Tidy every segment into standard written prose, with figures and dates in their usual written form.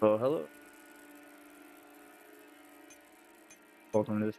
Oh, hello. Welcome to this.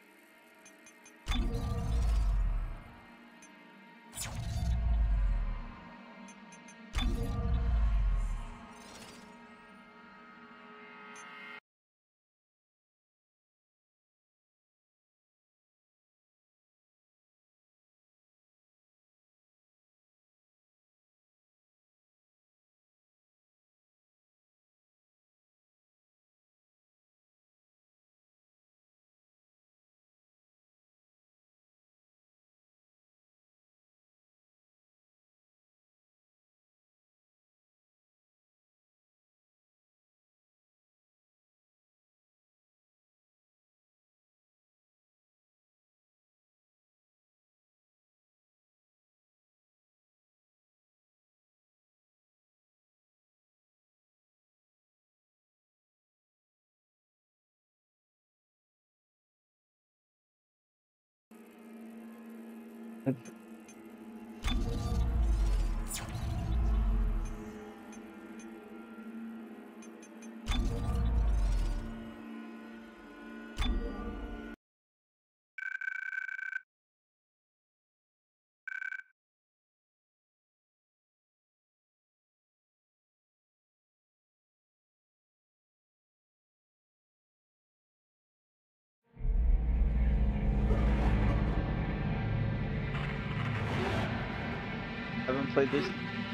I haven't played this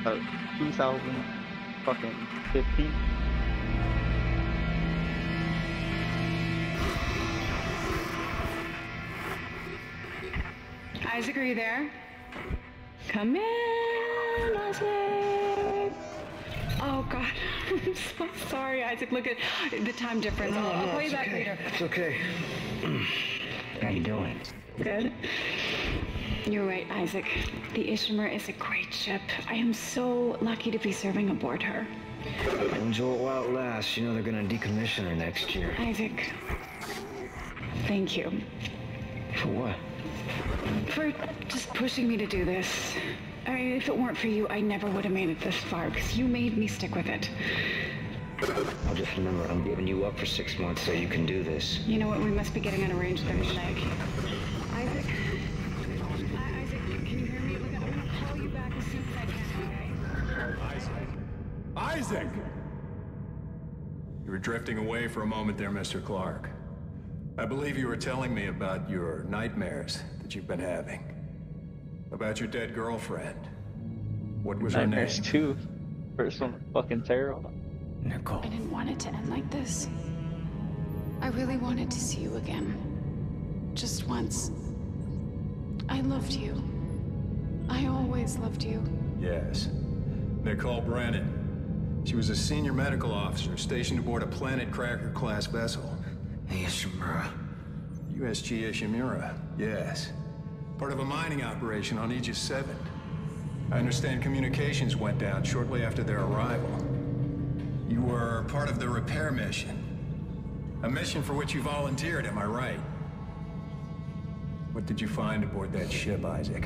2015. Isaac, are you there? Come in, Isaac. Oh God, I'm so sorry, Isaac. Look at the time difference. I'll call you back later. It's okay. How you doing? Good. You're right, Isaac. The Ishimura is a great ship. I am so lucky to be serving aboard her. Enjoy it while it lasts. You know they're gonna decommission her next year. Isaac, thank you For what? for just pushing me to do this. I mean, if it weren't for you, I never would have made it this far, because you made me stick with it. I'll just remember I'm giving you up for 6 months so you can do this. You know what? We must be getting on a range third leg. Isaac? Isaac, can you hear me? Look, I'm gonna call you back as soon as I can, okay? Isaac! You were drifting away for a moment there, Mr. Clark. I believe you were telling me about your nightmares that you've been having. About your dead girlfriend. What was her name? Nightmares 2. First one was fucking terrible. Nicole. I didn't want it to end like this. I really wanted to see you again. Just once. I loved you. I always loved you. Yes. Nicole Brennan. She was a senior medical officer stationed aboard a Planet Cracker-class vessel. Hey, Ishimura. USG Ishimura, yes. Part of a mining operation on Aegis 7. I understand communications went down shortly after their arrival. You were part of the repair mission. A mission for which you volunteered, am I right? What did you find aboard that ship, Isaac?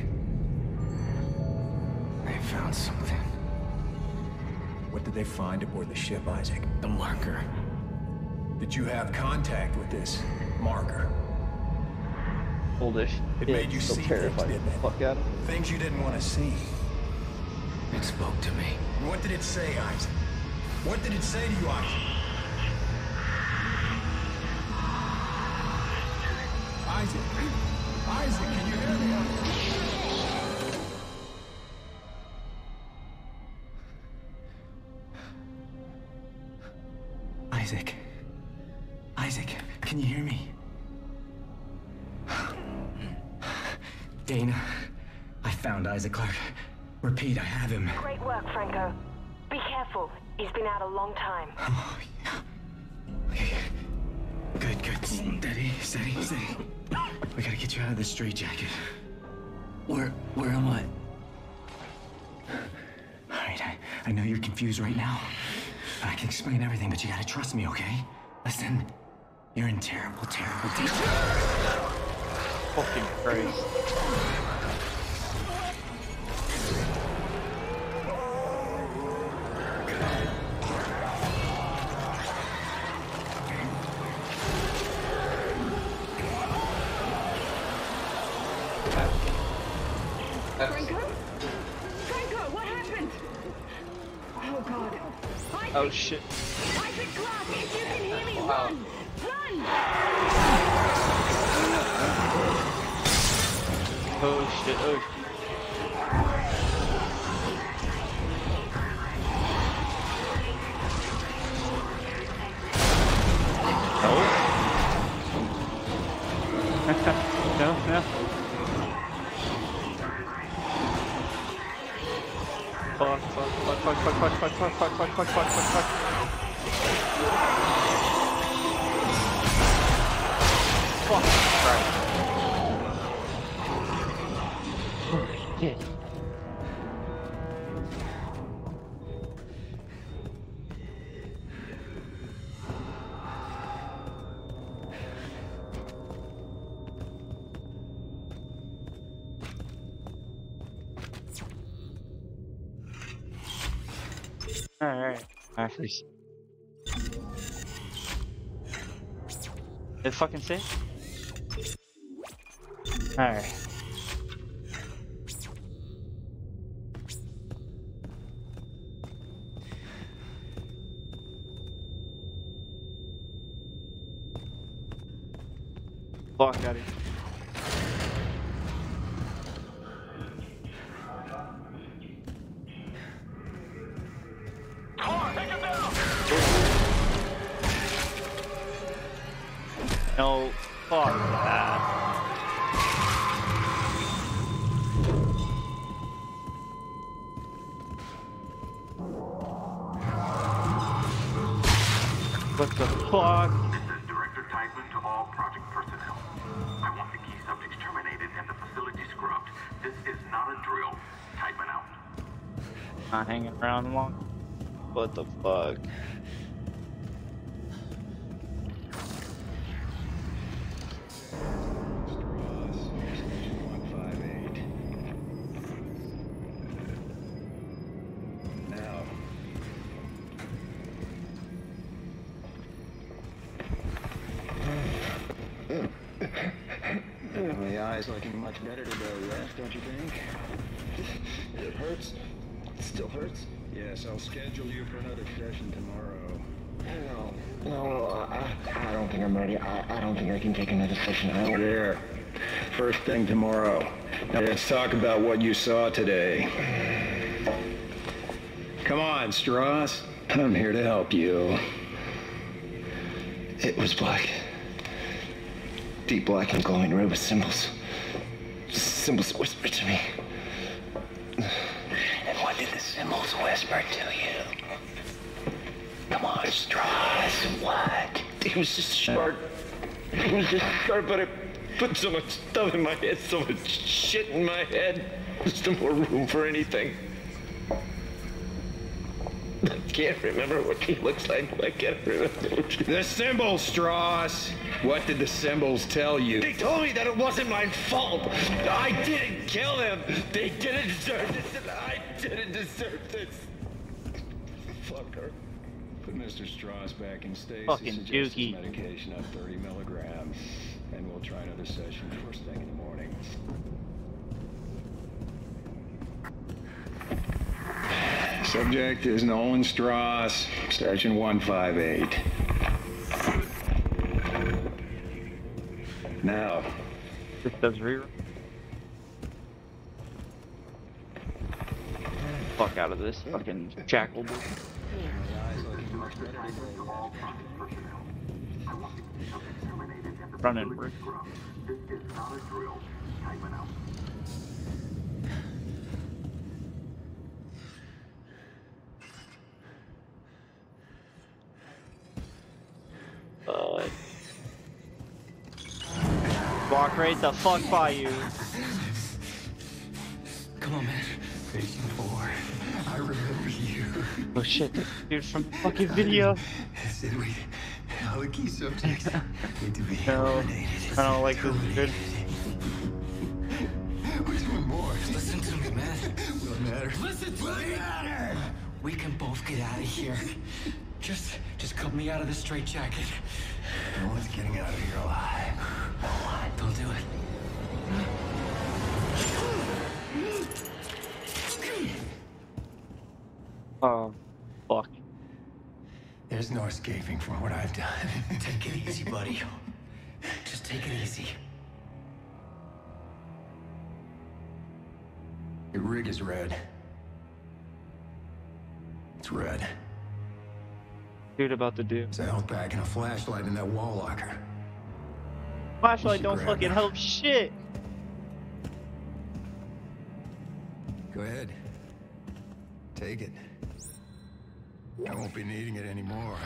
They found something. What did they find aboard the ship, Isaac? The marker. Did you have contact with this marker? Oldish. It made you so see terrified things, the didn't it? fuck out of me. Things you didn't want to see. It spoke to me. And what did it say, Isaac? What did it say to you, Isaac? Isaac? Isaac, can you hear me? Isaac. Isaac, can you hear me? Dana, I found Isaac Clark. Repeat, I have him. Great work, Franco. Be careful. He's been out a long time. Oh, yeah. Okay. Good, good. Steady, steady, steady. We gotta get you out of this straitjacket. Where am I? All right, I know you're confused right now. I can explain everything, but you gotta trust me, okay? Listen, you're in terrible, terrible danger. Fucking Christ. Franco? Franco, what happened? Oh God. Isaac! Oh shit. Isaac Clarke, if you can hear me, run! Run! Oh shit. Oh shit. No, no. Fuck, fuck, fuck, fuck, fuck, fuck, fuck, fuck, fuck, fuck, fuck, fuck, fuck. Fuck, right. Holy shit. Alright. Actually. Did it fucking say? Alright. Fuck out of here. No, fuck that. What the fuck? This is Director Tiedemann to all project personnel. I want the key subjects terminated and the facility scrubbed. This is not a drill. Tiedemann out. Not hanging around long. What the fuck? The eye's looking much better today, yes, don't you think? It hurts. It still hurts? Yes, I'll schedule you for another session tomorrow. No, I don't think I'm ready. I don't think I can take another session. I don't. There. First thing tomorrow. Now let's talk about what you saw today. Come on, Strauss. I'm here to help you. It was black. Deep black and glowing red with symbols. Symbols whispered to me. And what did the symbols whisper to you? Come on, Strauss, what? It was just short. It was just short, but it put so much stuff in my head, so much shit in my head. There's no more room for anything. I can't remember what he looks like. I can't remember. The symbols, Strauss. What did the symbols tell you? They told me that it wasn't my fault. I didn't kill them. They didn't deserve this, and I didn't deserve this. Fuck her. Put Mr. Strauss back in stasis. Fucking Suggest his dookie. medication of 30 milligrams. And we'll try another session first thing in the morning. Subject is Nolan Strauss, Sergeant 158. Now, This does rerun. Fuck out of this fucking jackal dude. Running brick. This is not a drill. Tiedemann out. Walk right the fuck by you. Come on, man. Patient 4, I remember you. Oh shit, dude from the fucking video. Said we, all the key subjects need to be No, eliminated. I don't like this dude. Where's one more? Listen to me, man. What matter? Listen to me. We can both get out of here. Just cut me out of this straitjacket. No one's getting out of here alive. Don't do it. Oh, fuck. There's no escaping from what I've done. Take it easy, buddy. Just take it easy. Your rig is red. It's red. Dude, about to do. It's a health pack and a flashlight in that wall locker. Flashlight should don't grab fucking it. help shit. Go ahead. Take it. I won't be needing it anymore.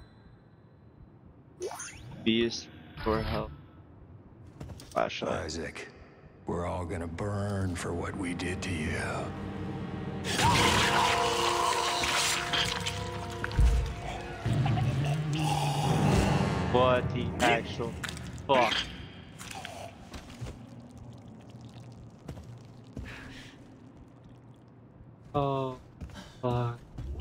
B is for help. Flashlight. Isaac, we're all gonna burn for what we did to you. What the actual fuck? Oh, fuck.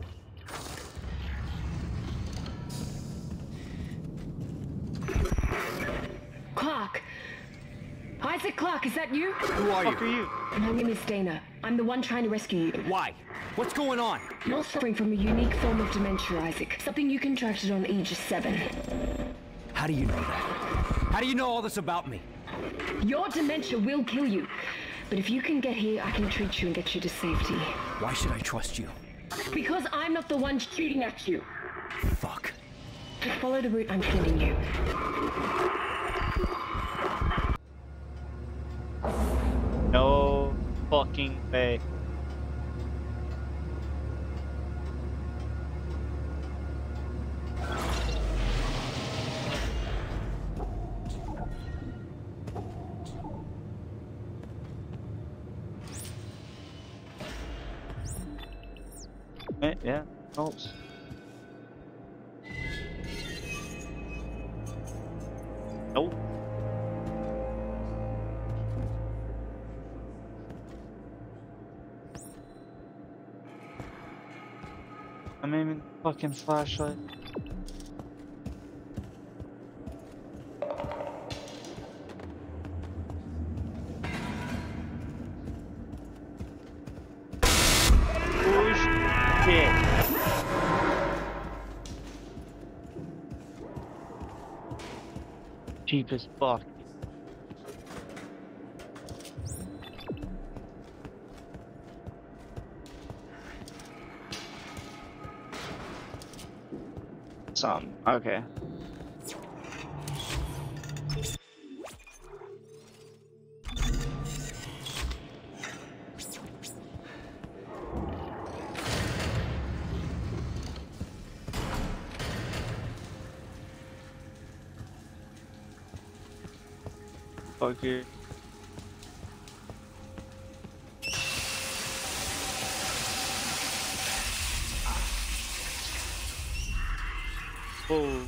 Clark! Isaac Clark, is that you? Who are Fuck are you? you? My name is Dana. I'm the one trying to rescue you. Why? What's going on? You're suffering from a unique form of dementia, Isaac. Something you contracted on Aegis 7. How do you know that? How do you know all this about me? Your dementia will kill you. But if you can get here, I can treat you and get you to safety. Why should I trust you? Because I'm not the one shooting at you. Fuck. Just follow the route I'm sending you. No fucking way. Yeah, helps. Nope. I'm aiming fucking flashlight. Oh shit. Cheap as fuck. Some. Okay. Fuck you. Whoa.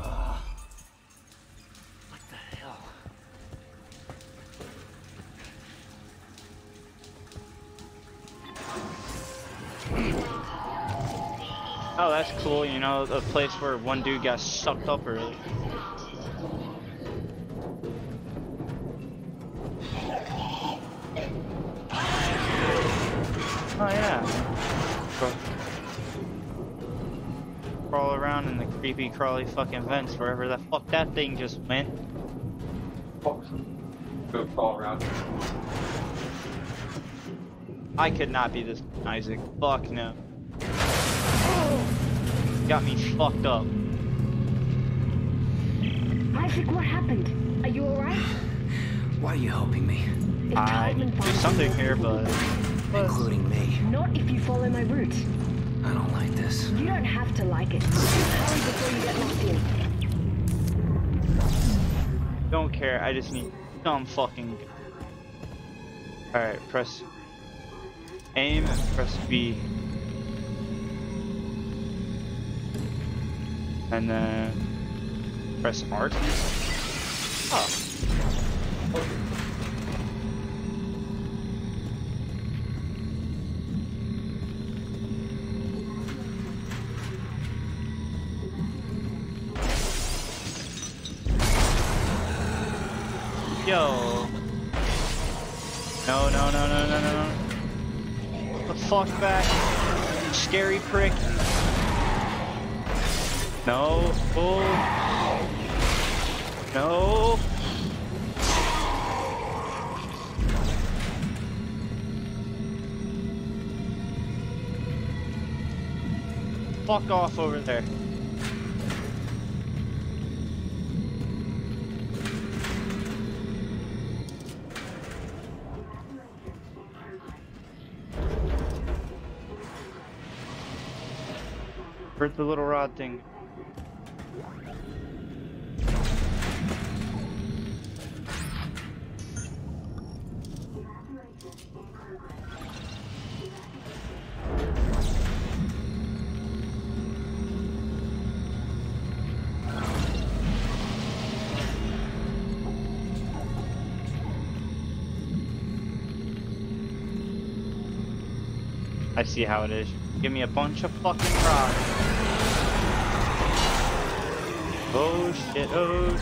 What the hell? Oh, that's cool, you know, a place where one dude got sucked up early. Oh yeah. Crawl around in the creepy crawly fucking vents wherever the fuck that thing just went. Go crawl around. I could not be this Isaac. Fuck no. Got me fucked up. Isaac, what happened? Are you alright? Why are you helping me? If I Taldman do finds something you, here, but Including me. not if you follow my route. I don't like this. You don't have to like it. Just hurry before you get locked in. don't care. I just need some fucking. Alright, press aim and press B. And then press R. Oh. Yo. No. The fuck back. scary prick. No. Oh. No. Fuck off over there. Where's the little rod thing? I see how it is. Give me a bunch of fucking rocks. Oh shit, oh.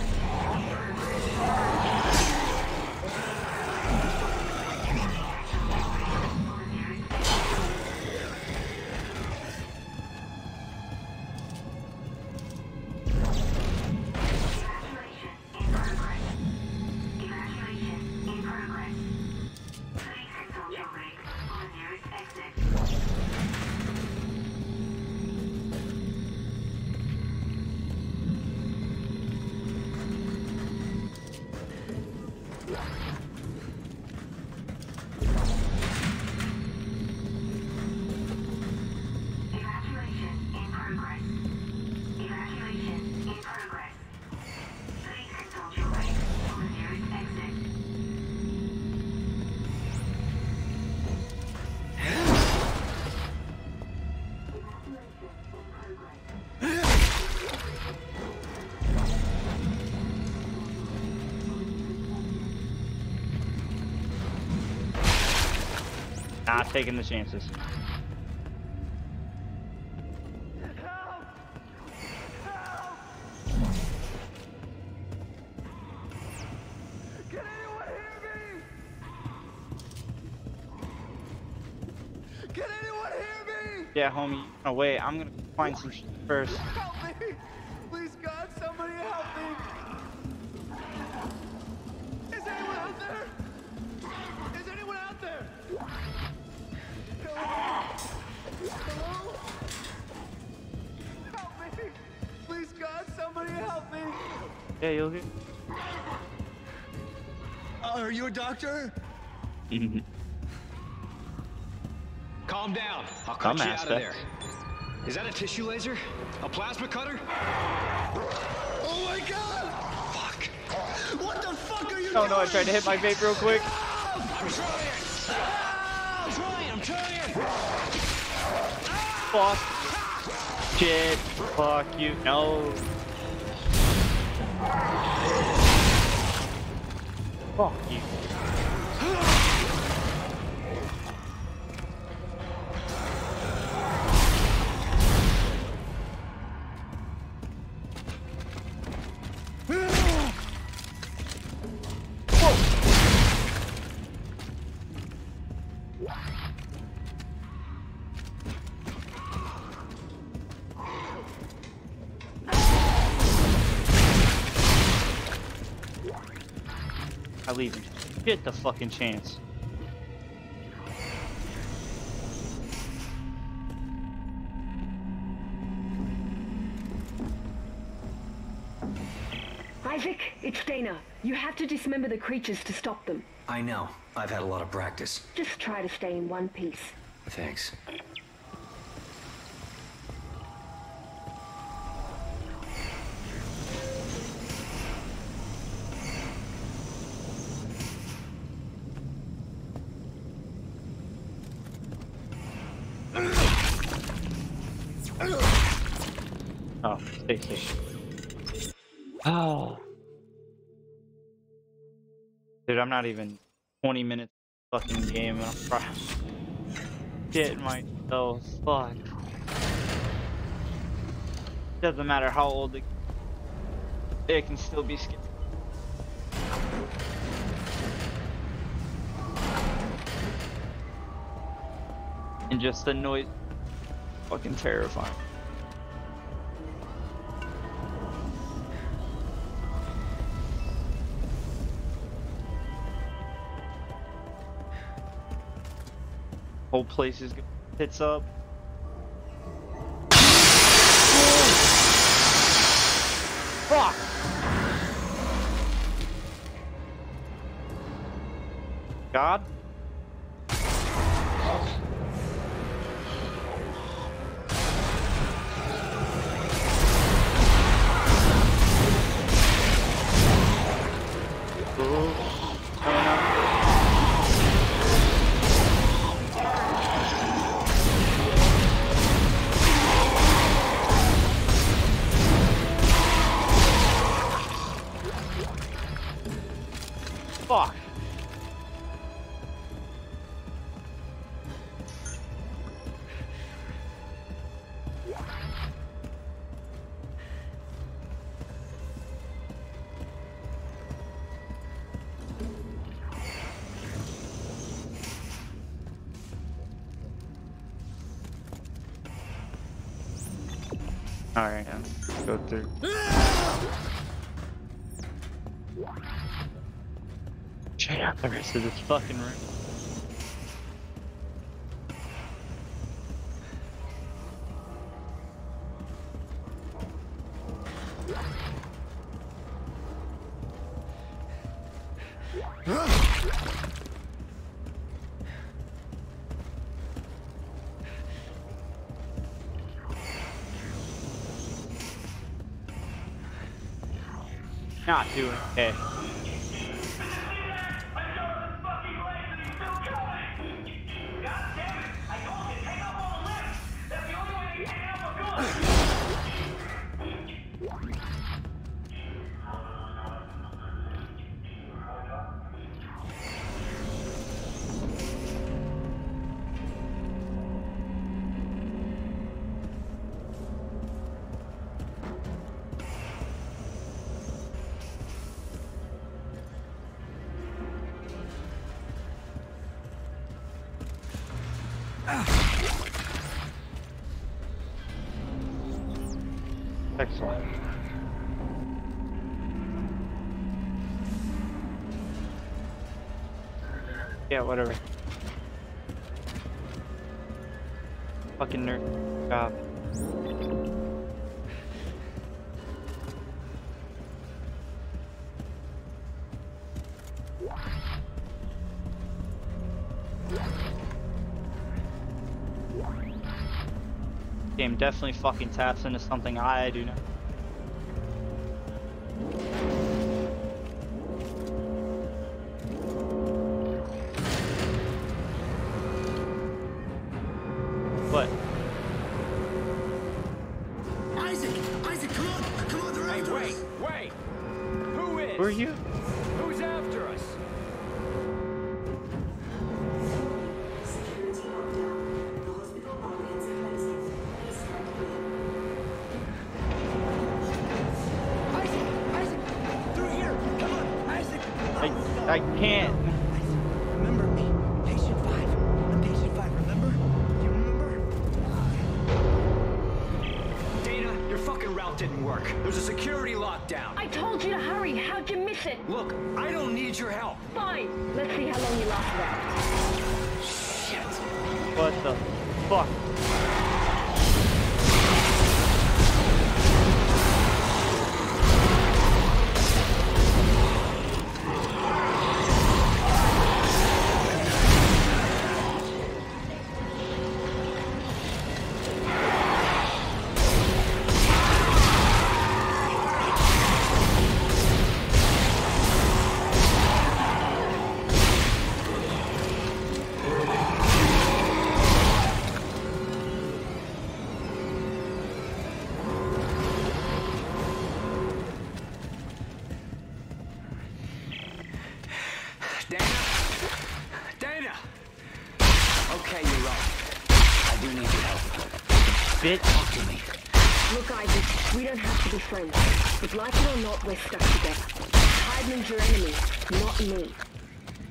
Not taking the chances. Yeah, homie. No, wait. I'm gonna find some shit first. Help me! Please, God, somebody help me! Is anyone out there? Is anyone out there? Hello? Help me! Please, God, somebody help me! Yeah, you'll get. Are you a doctor? Calm down. I'll cut Some you out of there. aspects. Is that a tissue laser? A plasma cutter? Oh my God! Fuck. What the fuck are you Oh doing? no, I tried to hit my vape real quick. I'm trying. Fuck. Shit. Fuck you. No. Fuck you. I leave him. Get the fucking chance. Isaac, it's Dana. You have to dismember the creatures to stop them. I know. I've had a lot of practice. Just try to stay in one piece. Thanks. Oh, stay safe. Oh. Dude, I'm not even 20 minutes fucking game and I'm getting myself fucked. Doesn't matter how old it can still be scary. And just the noise Fucking terrifying. Whole place is hits up. Fuck! God? Fuck. Alright, go through. Check out the rest of this fucking room. Not doing okay. Excellent. Yeah, whatever. Fucking nerd job. Game definitely fucking taps into something I do not. What? Isaac, come on, they're after us. Wait! Who is? Who are you? Who's after us? I can't. Remember me, Patient 5. I'm Patient 5, remember? You remember? Dana, your fucking route didn't work. There's a security lockdown. I told you to hurry. How'd you miss it? Look, I don't need your help. Fine. Let's see how long you last there. Shit. What the fuck? Dana! Okay, you're right. I do need your help. Bitch. Talk to me. Look, Isaac, we don't have to be friends. But like it or not, we're stuck together. Hyden's your enemy, not me.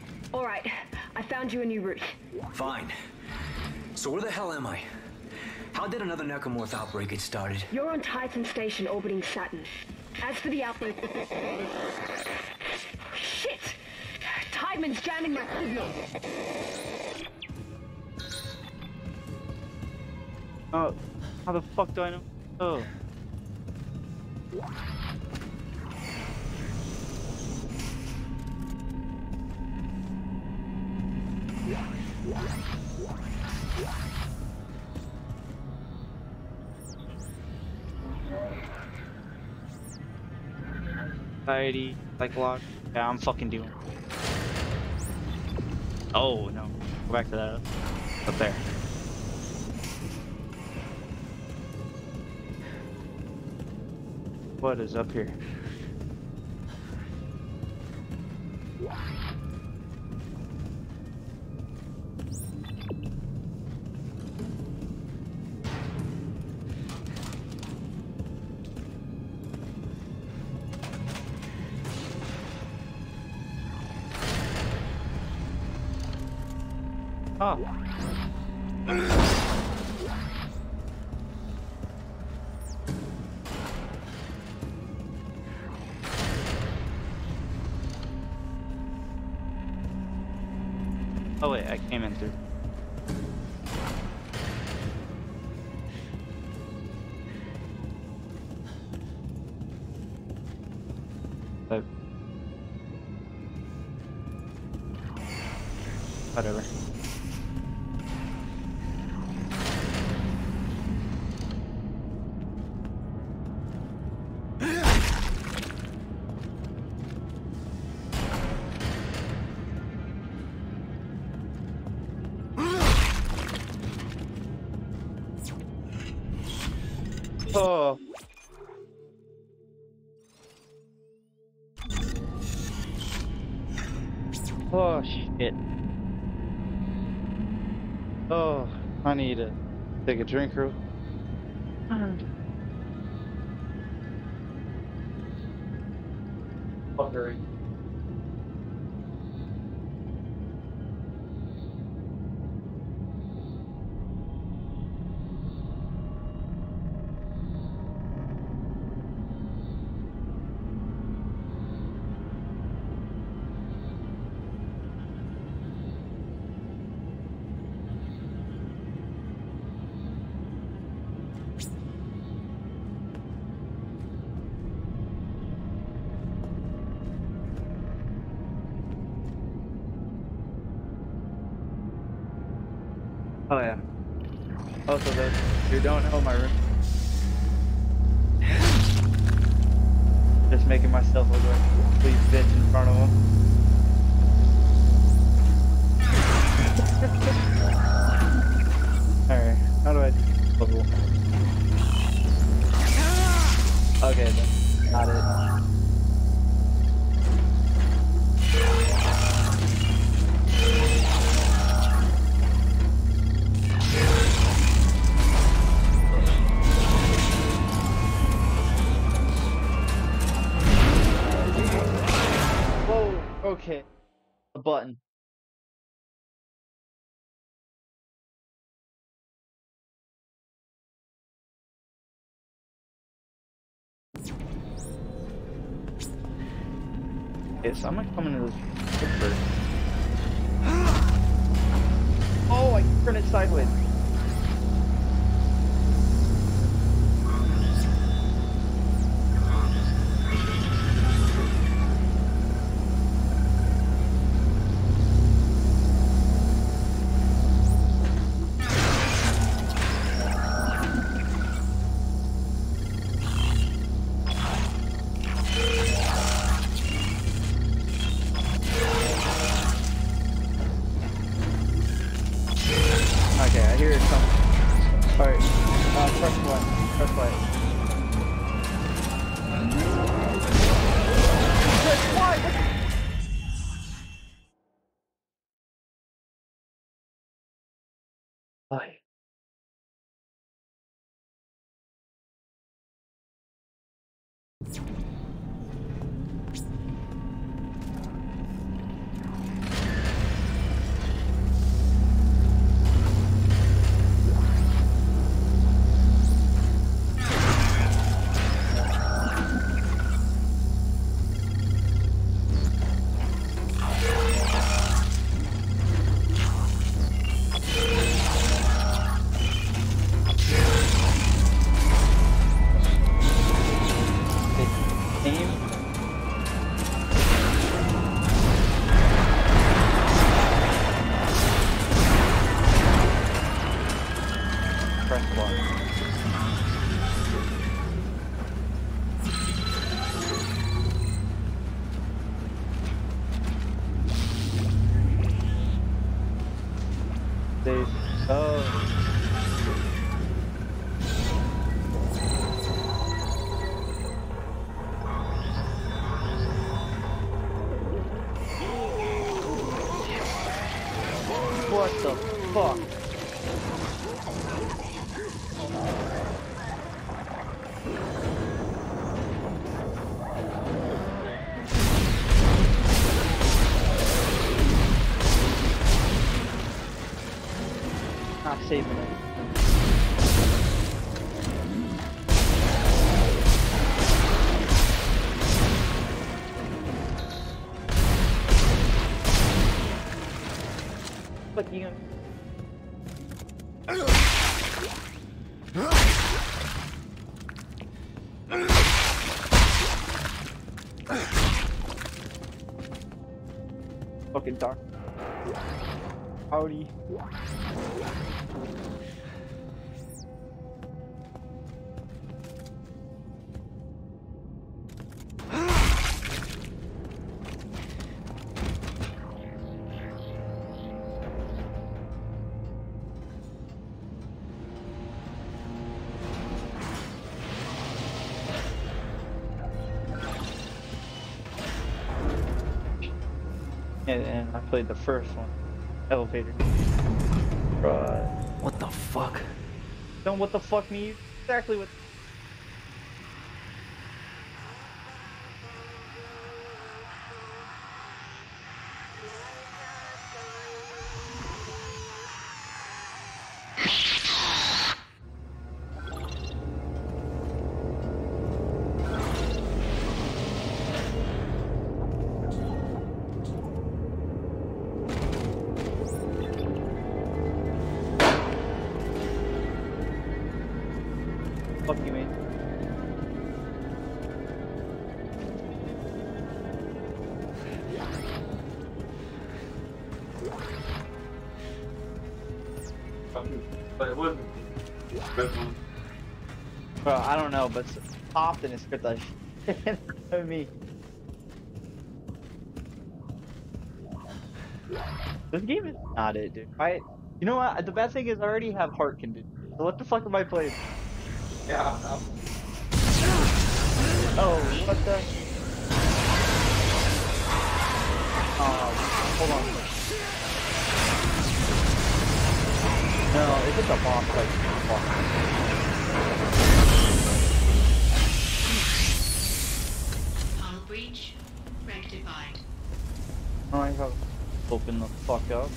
Alright, I found you a new route. Fine. So where the hell am I? How did another necromorph outbreak get started? You're on Titan Station orbiting Saturn. As for the outbreak... Shit! Tideman's jamming my signal. Oh, how the fuck do I know? Oh. Society, like lock. Yeah, I'm fucking doing. Oh no, go back to that up there. What is up here? Oh. Oh wait, I came in through. So, whatever. Oh. Oh shit. Oh, I need to take a drink real. Fuckery. Oh yeah. Also, those who don't know my room, just making myself look like a complete bitch in front of them. Alright, how do I do this puzzle? Okay, then. Not it. Okay, a button. Okay, so I'm gonna come into this first. Oh, I can turn it sideways. Okay, I hear it coming. Alright, press Y. Press Y. Press Y! Why? What the fuck? Not saving it. Fuck you. Fucking dark. Howdy. And I played the first one. Elevator. Right. What the fuck? Don't what the fuck me? Exactly what. Fuck you, man. But it wasn't. Well, I don't know, but often it's good that shit of me. This game is not it, dude. You know what? The bad thing is I already have heart condition. So what the fuck am I playing? Yeah. Oh, what the? Hold on. No, is it the boss fight? Hull breach rectified. I have open the fuck up.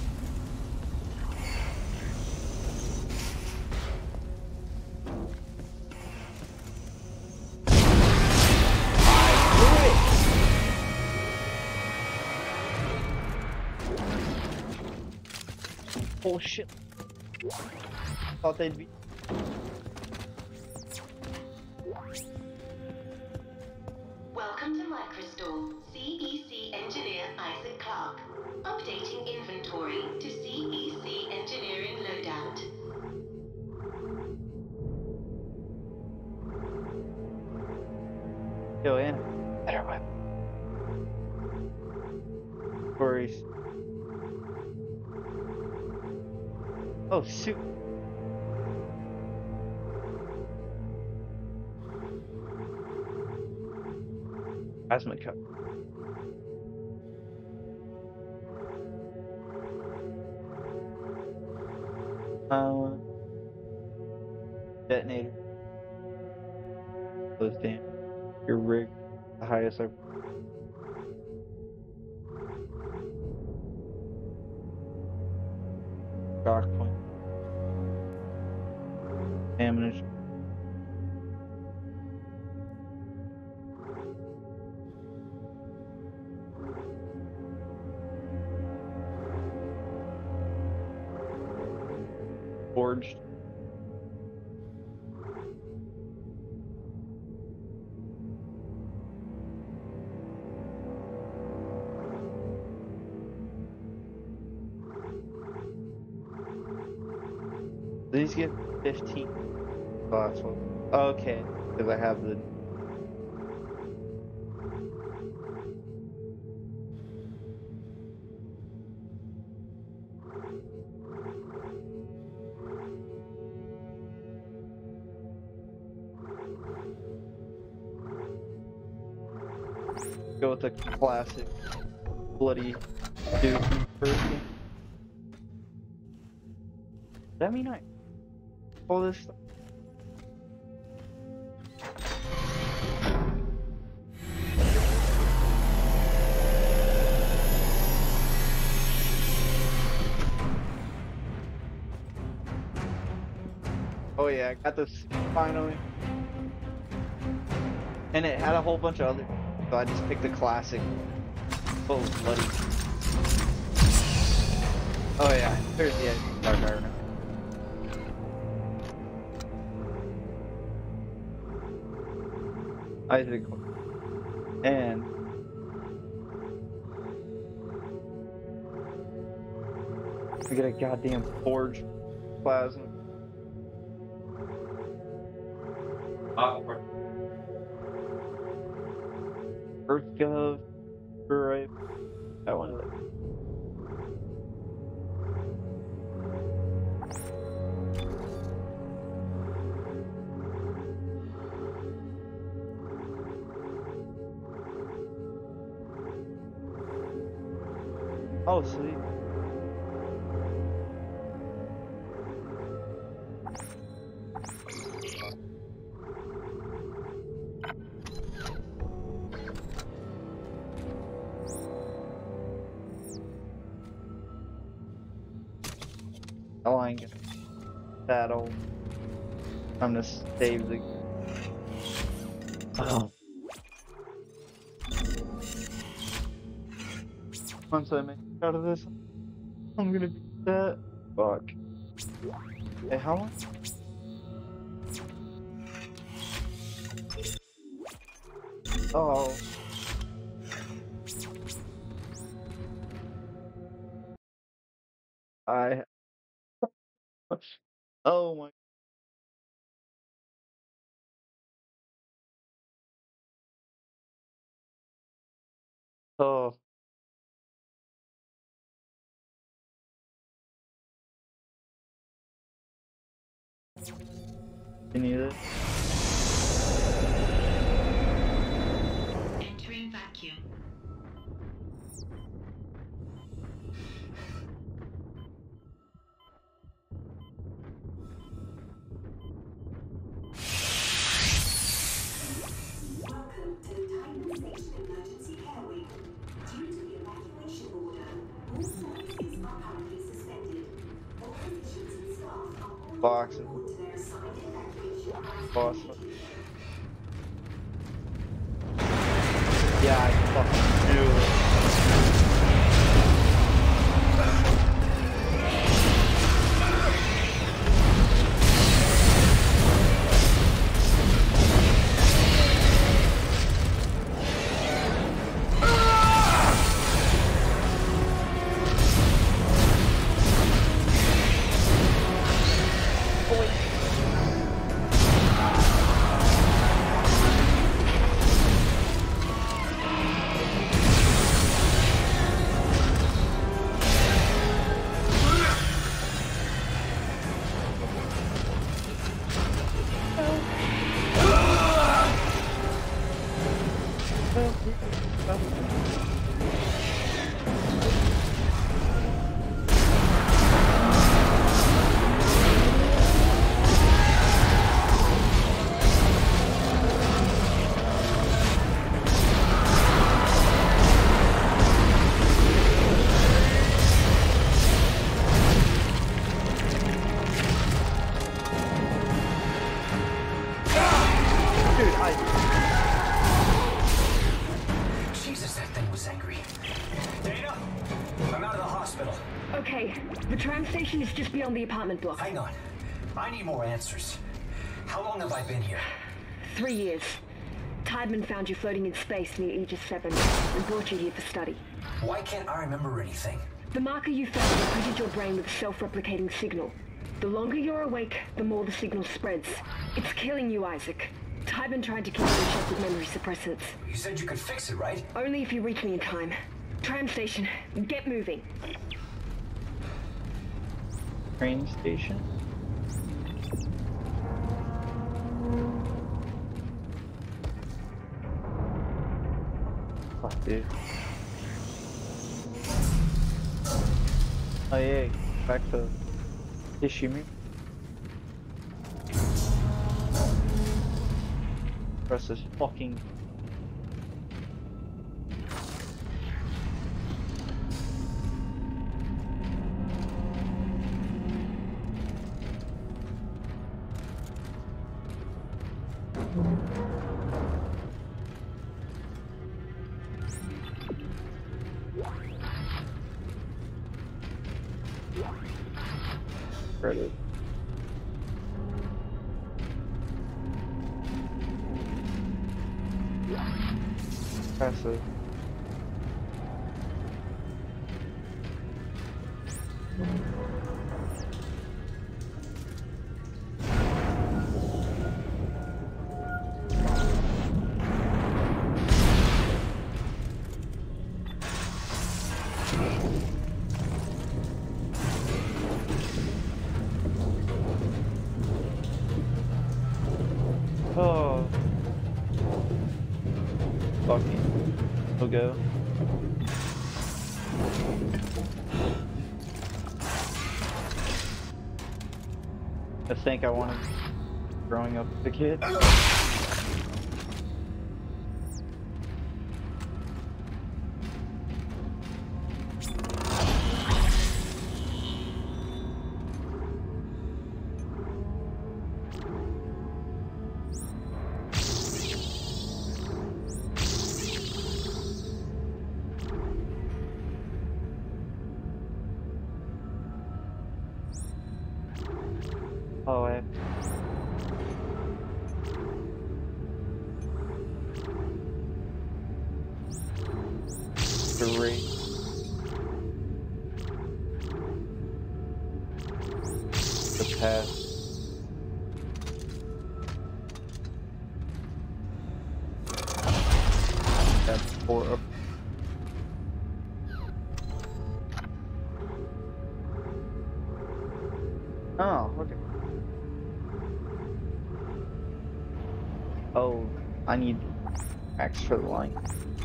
Oh shit. Thought they'd be. Welcome to Microstore. CEC engineer Isaac Clarke. Updating inventory to CEC engineering loadout. Yo, yeah. Better weapon. Worries. Oh shoot. Plasma cup. Detonator. Those damn. Your rig. The highest ever. Dark point. Ammunition. Forged. These get 15. Last one. Okay, because I have the. Go with the classic bloody dude person. that mean I all this stuff? Oh yeah, I got this finally. And it had a whole bunch of other, so I just picked the classic. Full of bloody. Oh yeah, there's the Dark Iron. Isaac. And we get a goddamn forge plasma. EarthGov, right? That one. Oh, sweet. Oh, I ain't gonna battle. I'm gonna save the. Oh. Once I make it out of this, I'm gonna be that. Fuck. Hey, how long? Oh. Oh my. Oh. You need it? Entering vacuum. Welcome to the Titan Station Emergency Care Wing. Due to the evacuation order, all services are currently suspended. All physicians and staff are all Boxing. to their assigned evacuation Boss. Yeah, I fucking do it. Jesus, that thing was angry. Dana, I'm out of the hospital. Okay, the tram station is just beyond the apartment block. Hang on. I need more answers. How long have I been here? 3 years. Tideman found you floating in space near Aegis 7 and brought you here for study. Why can't I remember anything? The marker you found imprinted your brain with a self-replicating signal. The longer you're awake, the more the signal spreads. It's killing you, Isaac. Tideman tried to keep you in check with memory suppressants. You said you could fix it, right? Only if you reach me in time. Tram station, get moving. Train station? Fuck, dude. Oh yeah, back to Ishimi. Press this fucking. Credit. Passive. Oh. Fucking. We'll go. I think I wanted growing up as a kid. Oh, I have three. The path. That's 4 up. Oh, okay. Oh, I need axe for the line.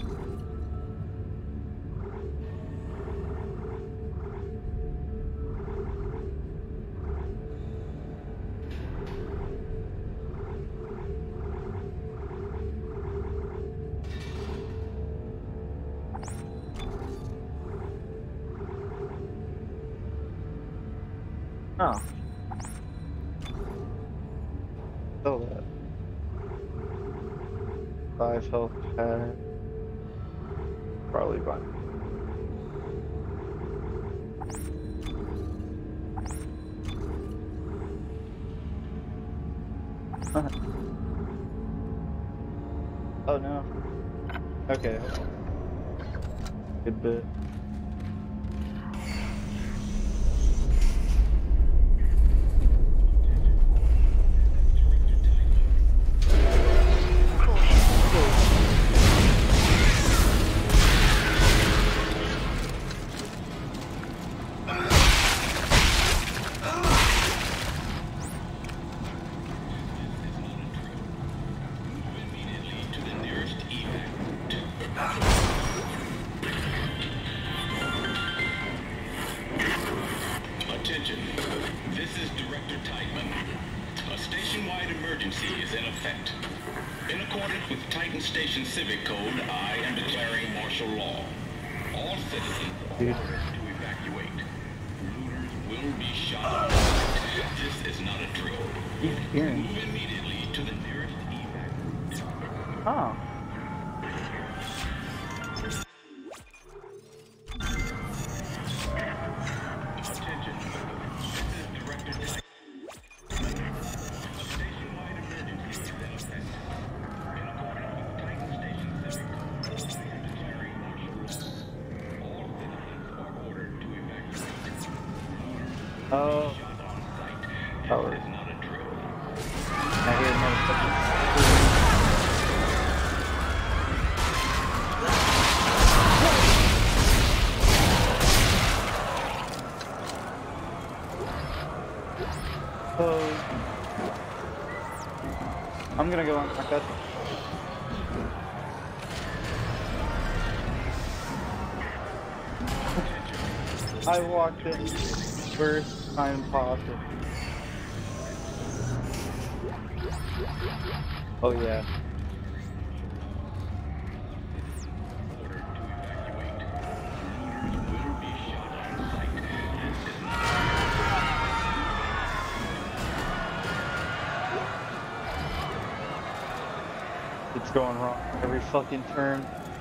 Oh. Oh, that. 5 health pad. Probably fine. Oh no. Okay. Good bit. Attention, this is Director Tideman. A station-wide emergency is in effect. In accordance with Titan Station Civic Code, I am declaring martial law. All citizens are ordered to evacuate. Looters will be shot. This is not a drill. Move immediately to the nearest evac. Oh. Oh. Power. I hear motherfuckers. Oh. I'm gonna go on my cut. I walked in first. time possible. Oh yeah. It's going wrong every fucking turn.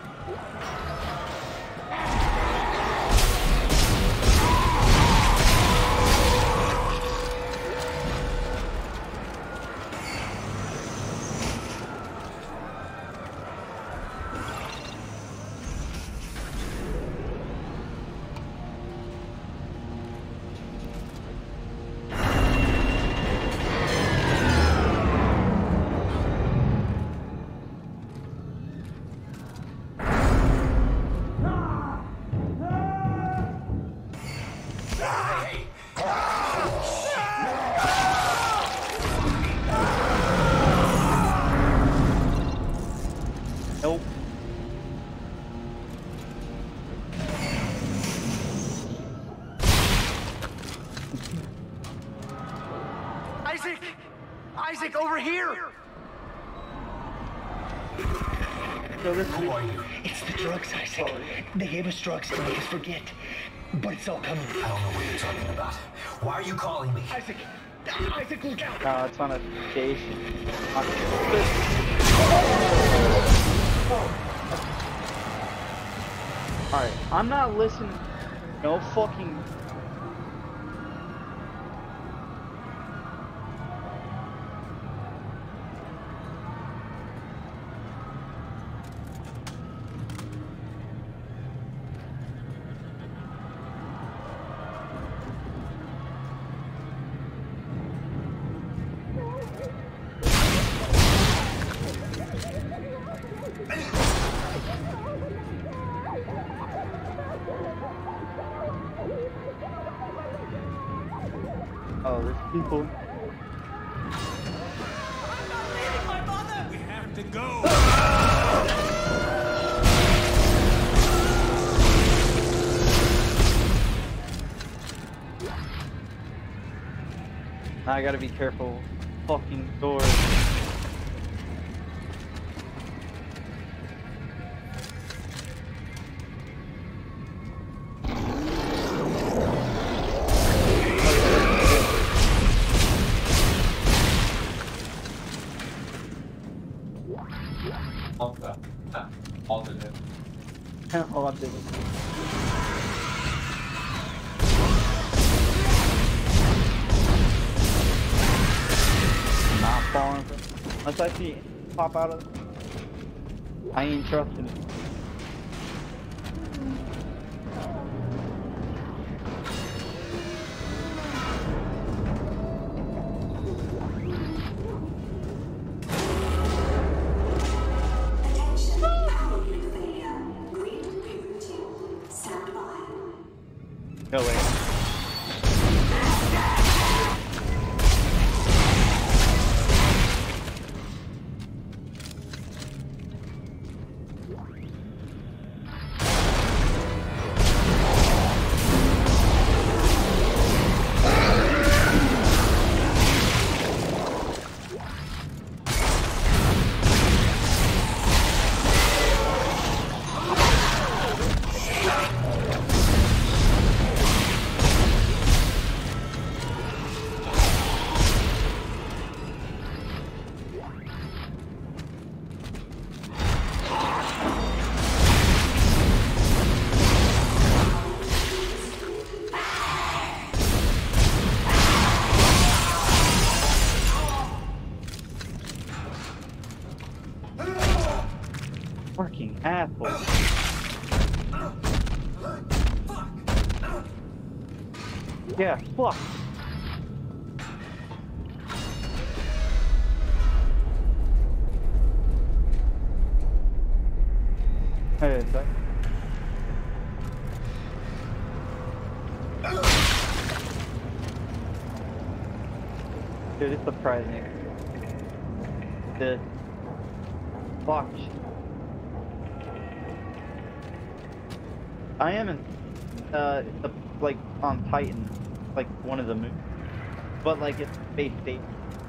Nope. Isaac! Isaac, over here! Who are you? It's the drugs, Isaac. They gave us drugs to make us forget. But it's all coming. I don't know what you're talking about. Why are you calling me? Isaac! Isaac, look out! No, it's on a station. Alright, I'm not listening. No fucking. Oh, there's people. We have to go! I gotta be careful. Fucking doors. Alternate. Not falling. Unless I see it pop out of it. I ain't trusting it. Attention, power unit failure. Grid rebooting. Stand by. No way. Fucking apple. Yeah, fuck. Hey, it's like. Dude, it's surprising. The fuck. I am in, like, on Titan. like one of the moons. But like it's space station.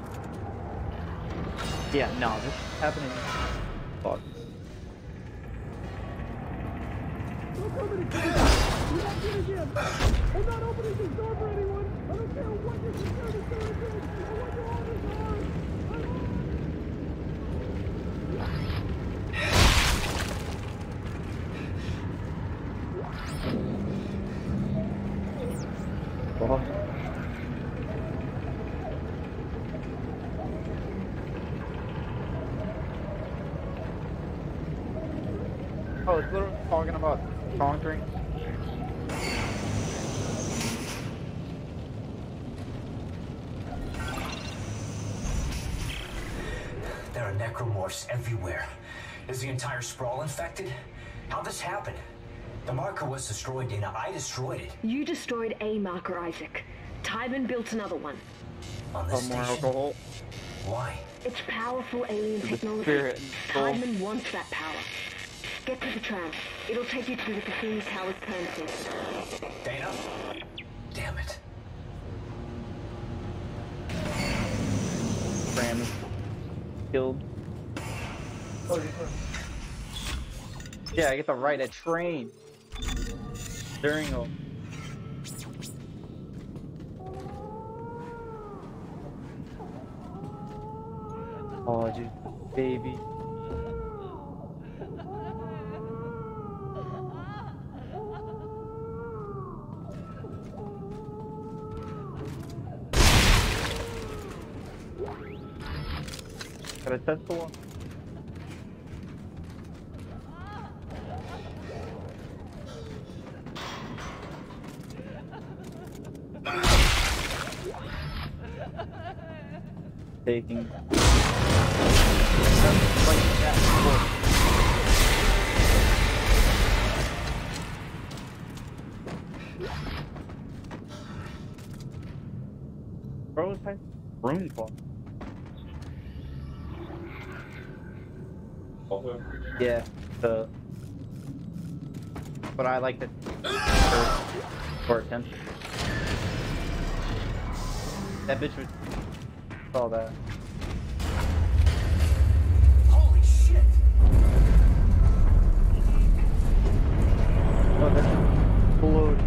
Yeah, no, this is happening. Fuck. I'm not opening this door for anyone. I don't care what your security service is. I want you all this hard. Oh, it's literally talking about conquering. There are necromorphs everywhere. Is the entire sprawl infected? How'd this happen? The marker was destroyed, Dana. I destroyed it. You destroyed a marker, Isaac. Tybin built another one. On this More station? alcohol. Why? It's powerful alien technology. spirit and soul. Tybin wants that power. Get to the tram. It'll take you to the Cassini Tower's premises. Dana? Damn it. Ram killed. Yeah, I get to ride a train during a. Oh, dude, baby. Got a test one. Taking. Prototype room clock. Yeah, but I like it for attention. That bitch was saw that. Holy shit! Oh, that's exploded.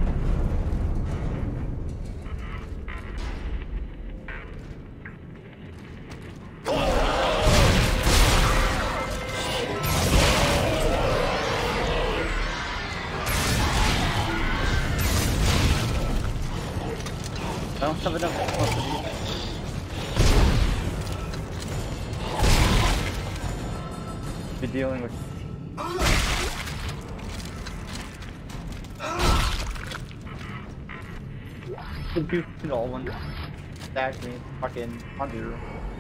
I don't have enough capacity. Be dealing with. The dude all one stacked me fucking under.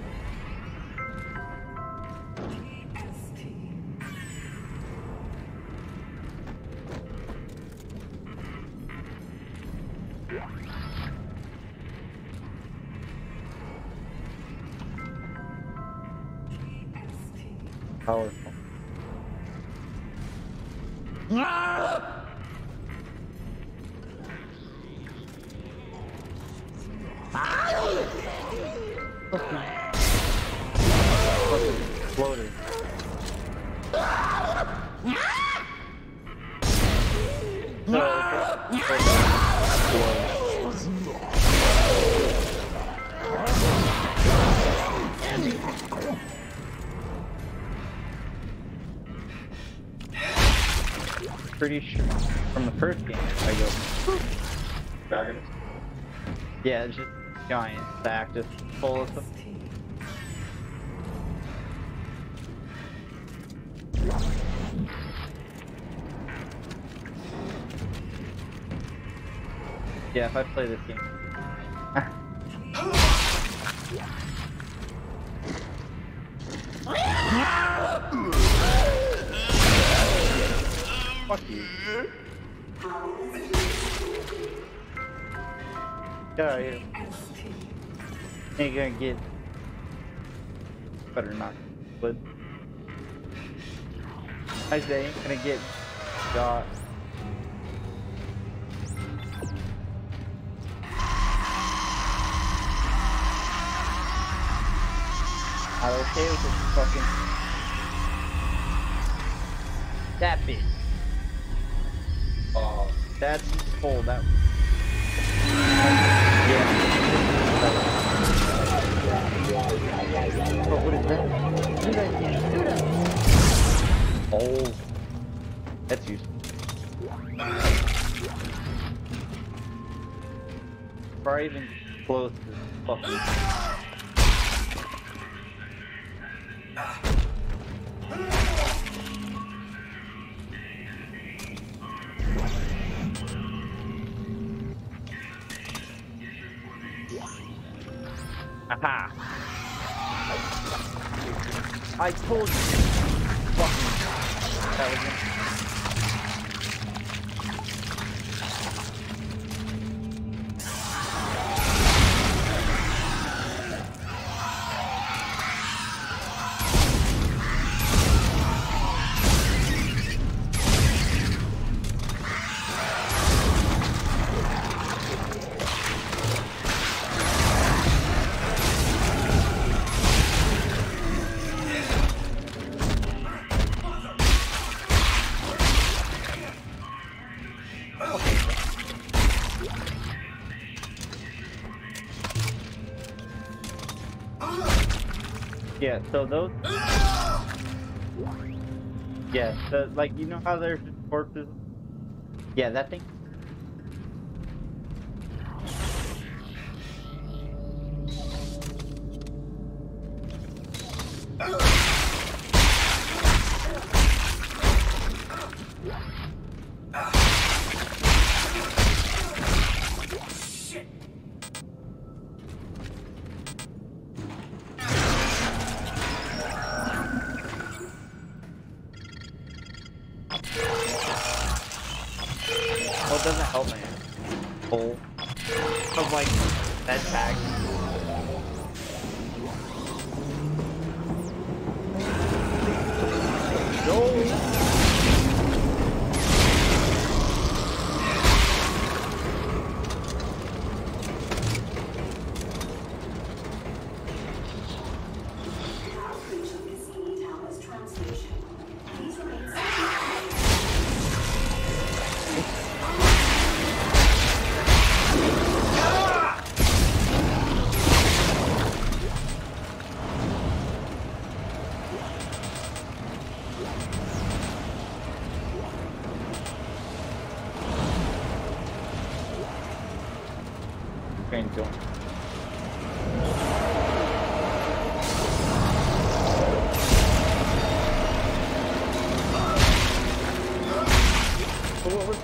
Powerful. Exploded. Pretty sure from the first game I go dragons. Yeah, it's just giant stack just full of stuff. Yeah, if I play this game. Fuck you. Get out of here. Ain't gonna get. Better not. But. I say ain't gonna get got. okay with this fucking... That bitch. That's full, that... Yeah. Oh, what is that? You guys can't shoot him! Oh. That's useful. Probably even close to fucking... Aha! I told you! Fucking... That was it. Yeah, so those... Yeah, the, like, you know how there's just corpses? Yeah, that thing... Well, it doesn't help me. Full of like that tag. Painful. What was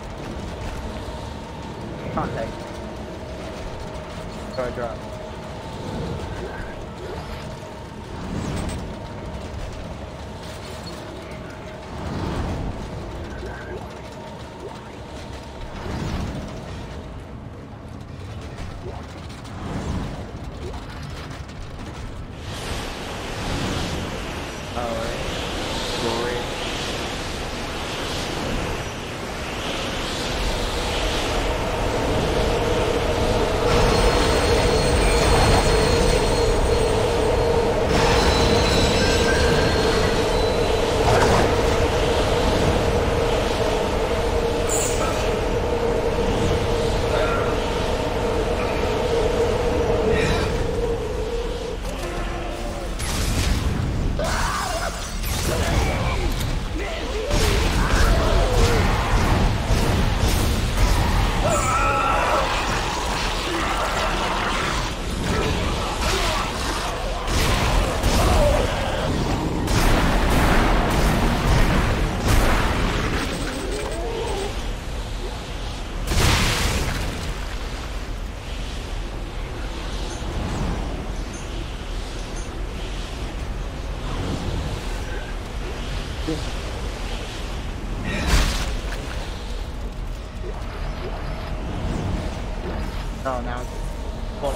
contact? So I dropped. Oh, now it's full.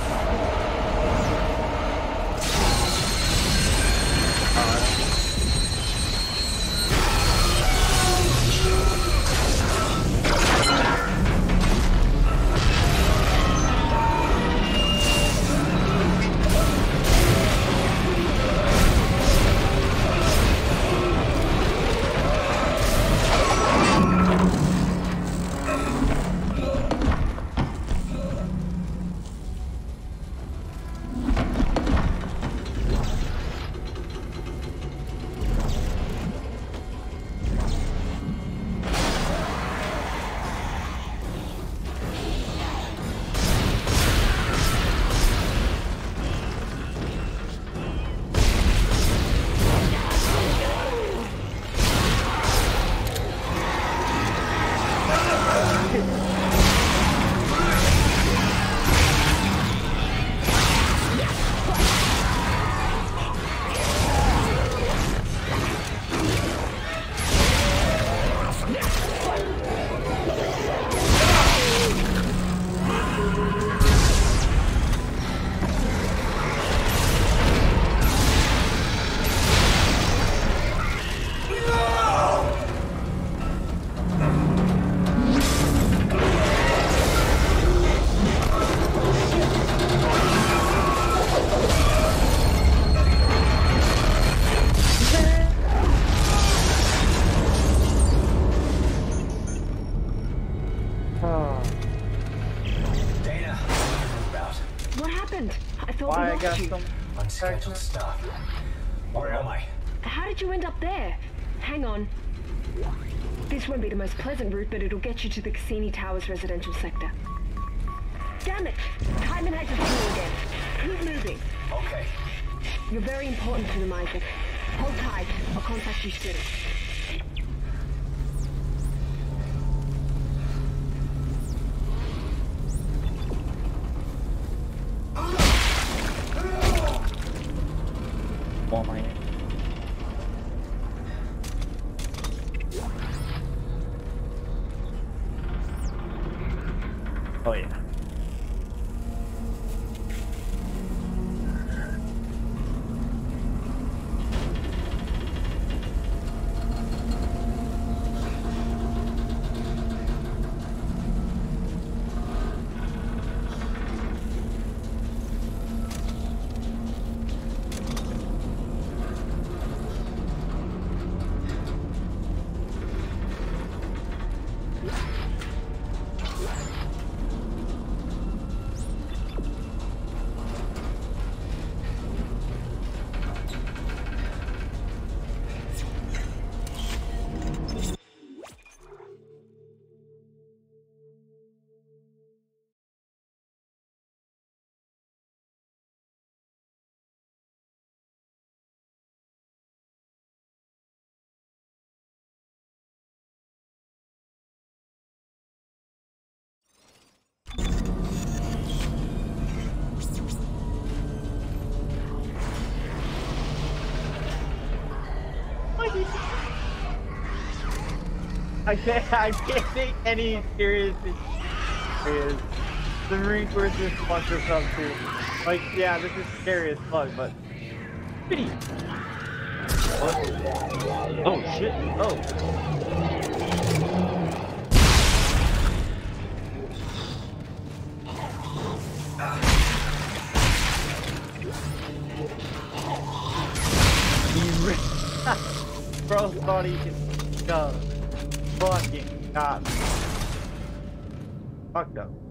Oh. Dana, what about? What happened? I thought Why we I lost got you. some Unscheduled stuff. Where am I? How did you end up there? Hang on. This won't be the most pleasant route, but it'll get you to the Cassini Towers residential sector. Damn it! Timon has his fuel again. Keep moving. Okay. You're very important to them, Isaac. Hold tight. I'll contact you soon. Oh my. Oh yeah. I can't take any seriously. The Marine Corps is just bunch of stuff too. Like, yeah, this is scary as fuck, but pity. What? Oh shit! Oh. Bro thought he could go. Fucking got me. Fucked up.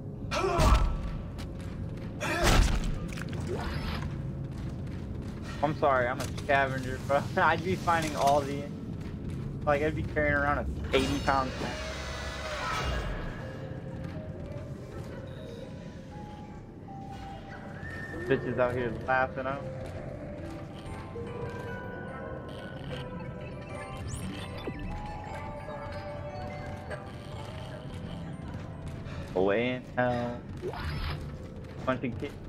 I'm sorry, I'm a scavenger, bro. I'd be finding all the... Like, I'd be carrying around a 80-pound sack. Bitches out here laughing out. Away in hell. Bunch of kids.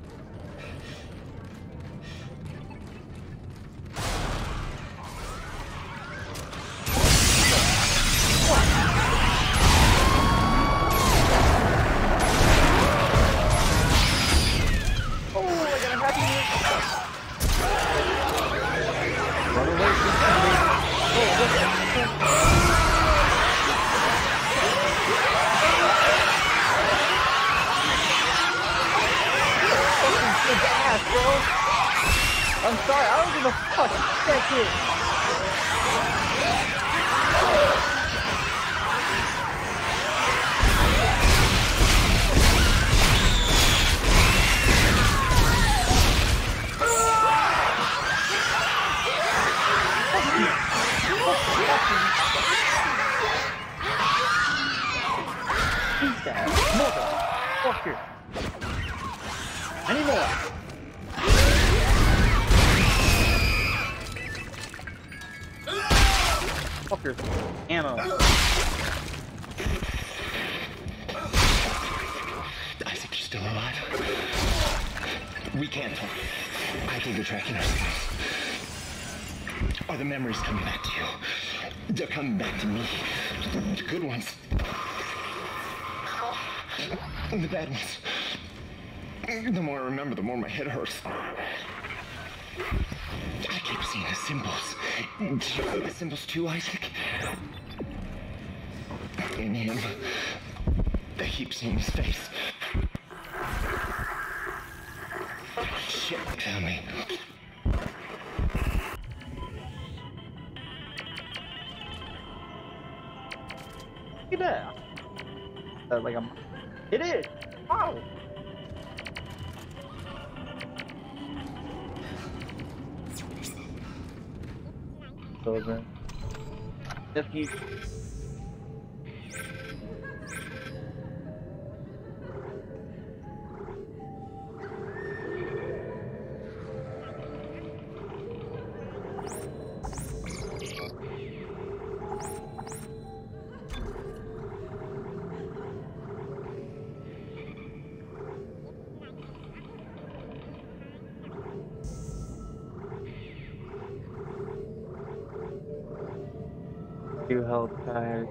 I'm sorry, I don't give a fuck. That's it. Eat that, motherfucker. Any more? Fuckers. Ammo. Isaac, you're still alive? We can't talk. I think you're tracking our signals. Are the memories coming back to you? They're coming back to me. The good ones. And the bad ones. The more I remember, the more my head hurts. I keep seeing the symbols. Do you see the symbols too, Isaac? In him, I keep seeing his face. Shit, found me. Look at that. like a... It is! Wow! Children. Just you. You held tired.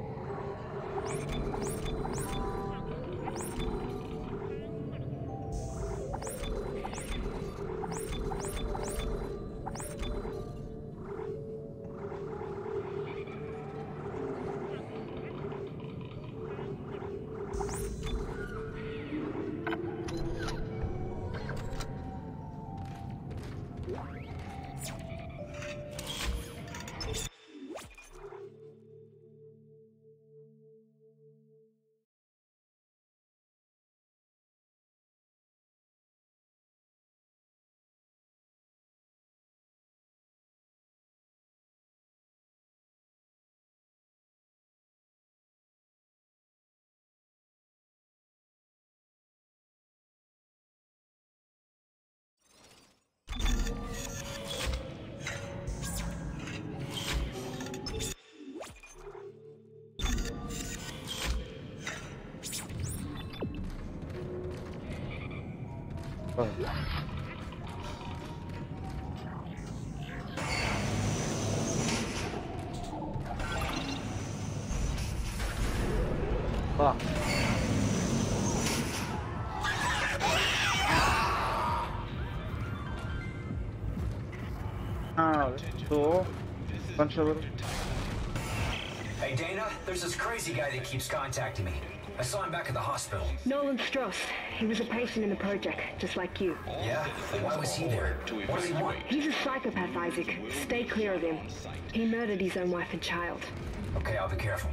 Oh. Fuck. Oh, that's cool. Bunch of little... Hey Dana, there's this crazy guy that keeps contacting me. I saw him back at the hospital. Nolan Stross. He was a patient in the project, just like you. Yeah? Why was he there? What does he want? He's a psychopath, Isaac. Stay clear of him. He murdered his own wife and child. Okay, I'll be careful.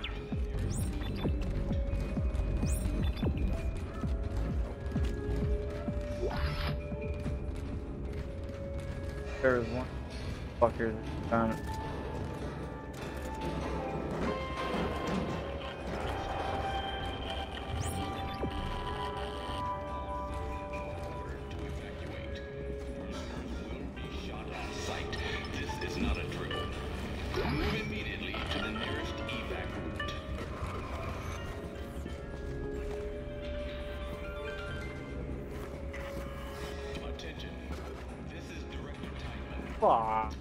There was one fucker that found it. Fuck.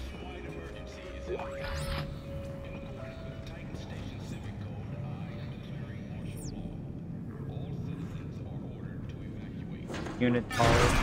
Unit power.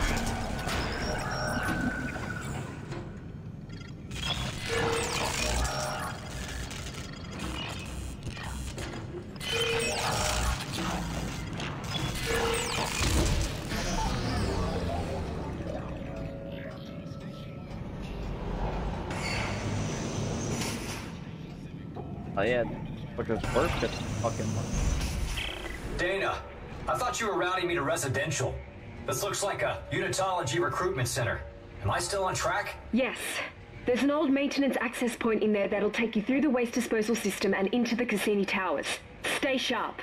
Oh yeah, which was worth it fucking much. Dana, I thought you were routing me to residential. This looks like a unitology recruitment center. Am I still on track? Yes. There's an old maintenance access point in there that'll take you through the waste disposal system and into the Cassini Towers. Stay sharp.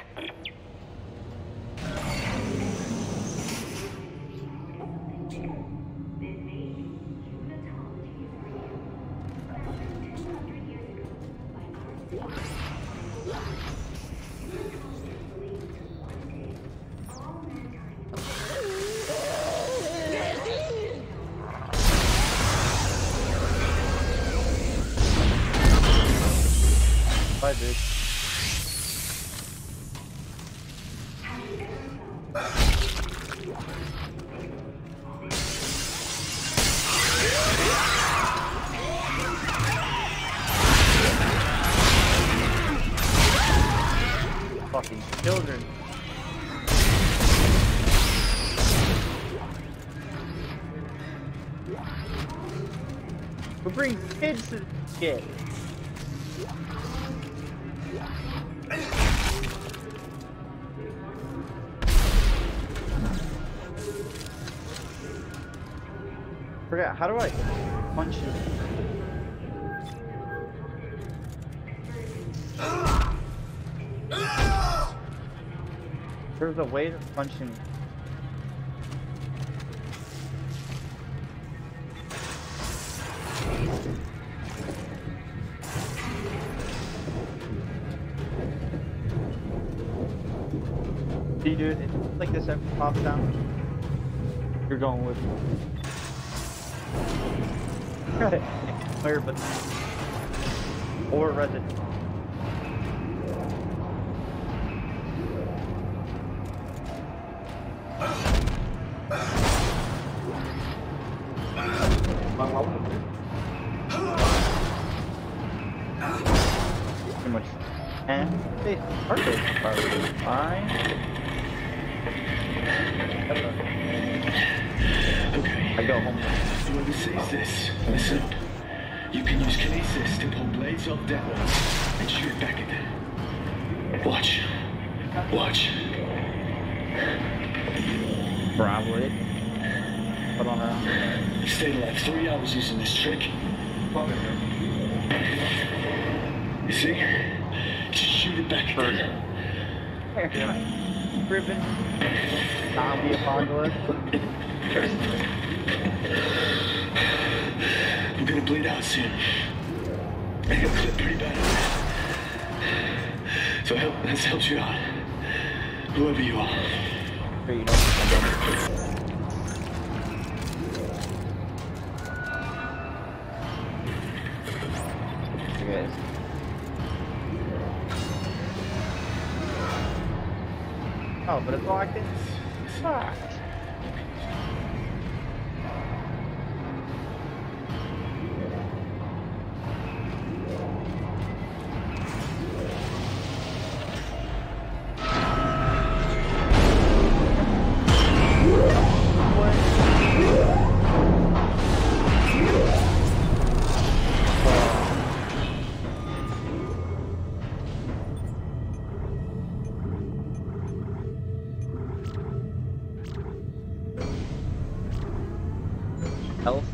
Bye, dude. Fucking children. We bring kids to the shit. forgot, how do I punch it? There's a way to punch him. See, dude, it's like this ever pops down. You're going with me. Clear, but or resident. Too much. And they are probably fine. Okay. I go home. Whoever sees this, listen. You can use kinesis to pull blades off dead ones and shoot it back at them. Watch. Watch. Probably. Put on a... You stayed like 3 hours using this trick. You see? Just shoot it back at them. Driven. Zombie apocalypse. I'm gonna bleed out soon. I got clipped pretty bad. So this helps you out. Whoever you are. Here, you know. You guys. Oh, but it's locked in. Fuck. Health,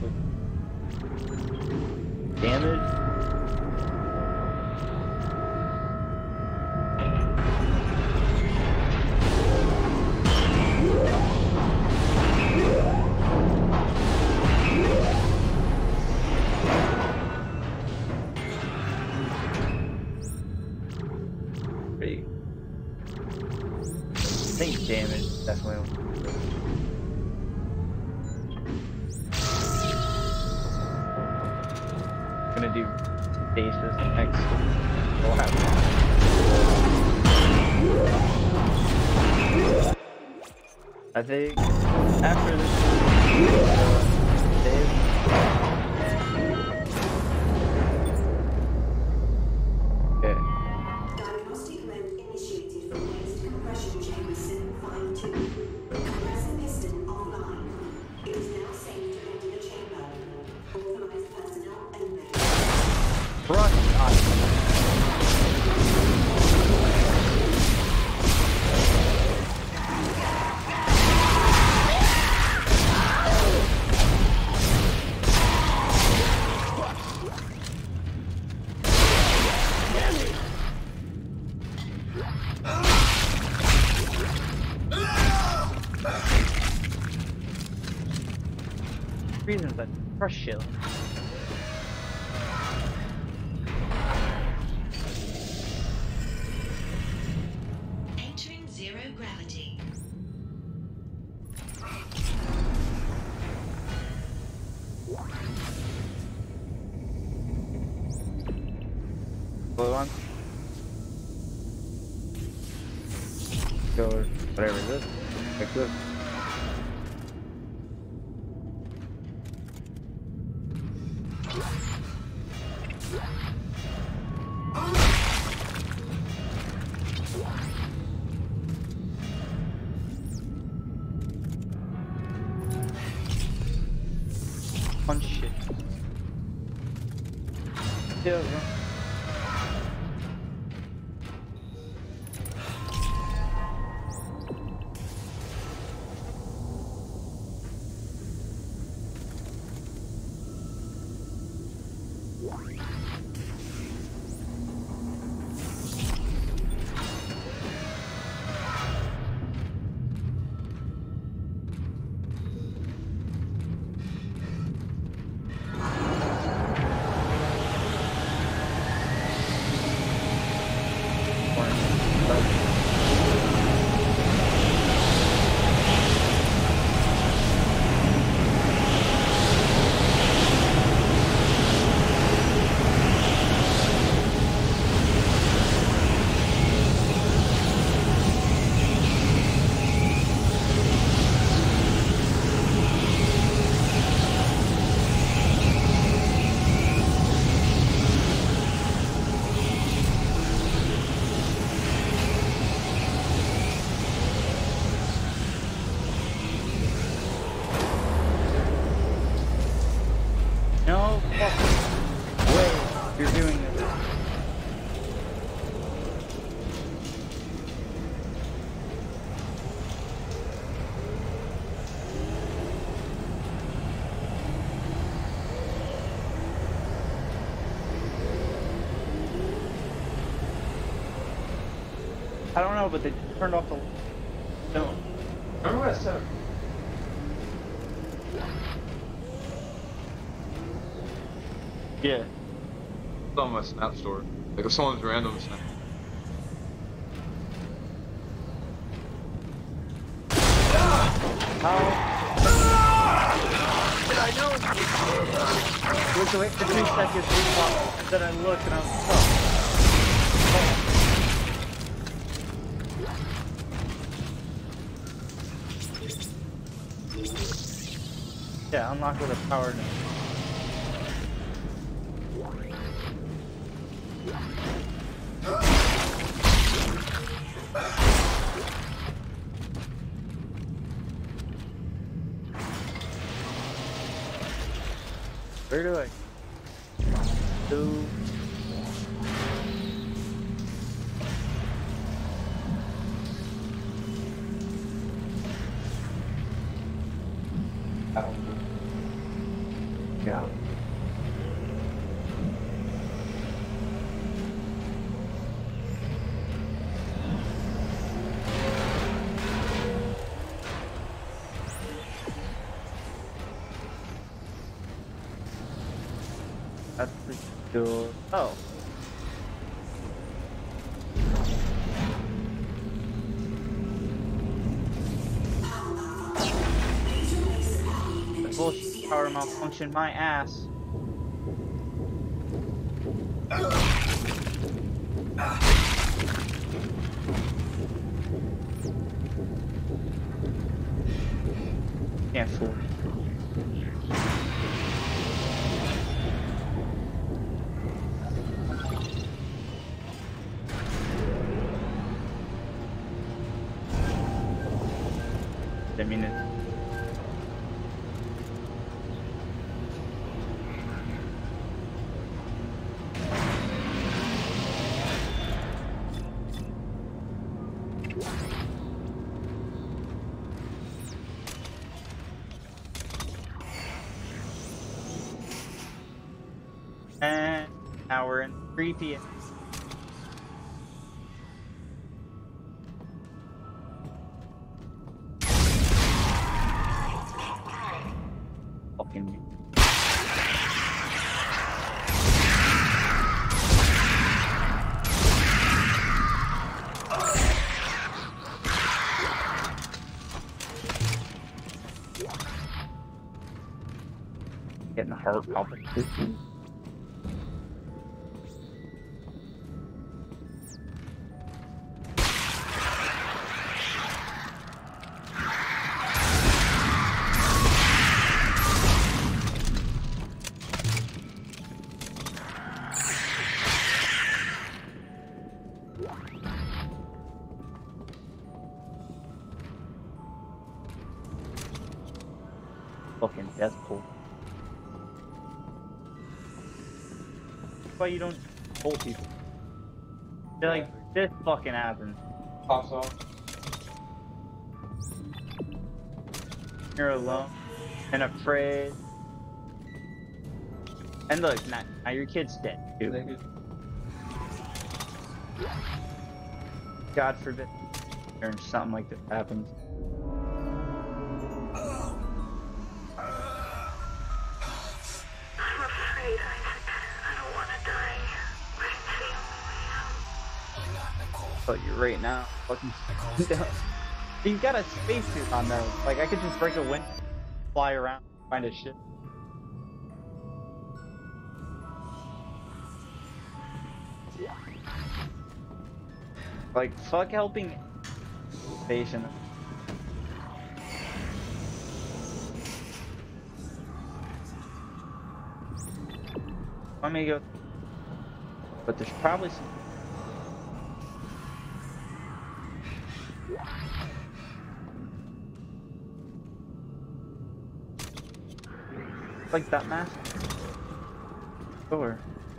damage. Pretty. I think damage definitely. Gonna do bases next. We'll have I think after this Dave. Okay. Diagnostic mode initiated from waste compression chamber 752. Compressor piston offline. It is now safe to enter the chamber. Authorized personnel only. Trust us. Reasons that crush you. Entering zero gravity. Blue one. Go whatever it is. Like this. Punch it. Yeah, bro. I don't know, but they turned off the... No. Remember what I said? Yeah. It's on my Snap story. Like if someone's random Snap. How? Did I know? Look away for 3 seconds, and then I look and I was stuck. Yeah, unlock with a power now. Where do I do? Yeah. That's pretty cool. Oh. The bullshit power malfunction my ass. Can't fool me. I mean it. And now we're in 3 p.m. Fucking getting heart palpitation. Fucking Deathpool. That's why you don't pull people. They're like, this fucking happens. Pops off. You're alone and afraid. And look, now your kid's dead too. God forbid or something like this happens. I'm afraid, Isaac. I don't want to die. But it's the only way out. But you're right now. Fucking you got a spacesuit on though. Like I could just break a window, fly around, find a ship. Like fuck helping station. Let me go. But there's probably some. Like that mask? Sure.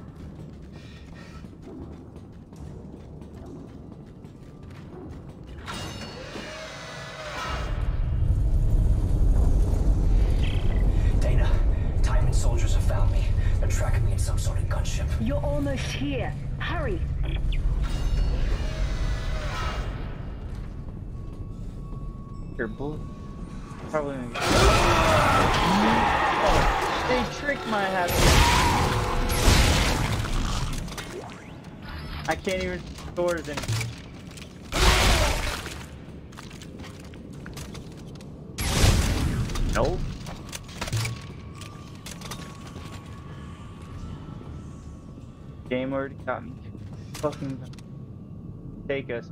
Dana, Titan soldiers have found me. They're tracking me in some sort of gunship. You're almost here. Hurry. Your bull. Probably. Oh, they tricked my habit. I can't even store them. Nope. Game already got me. Fucking take us.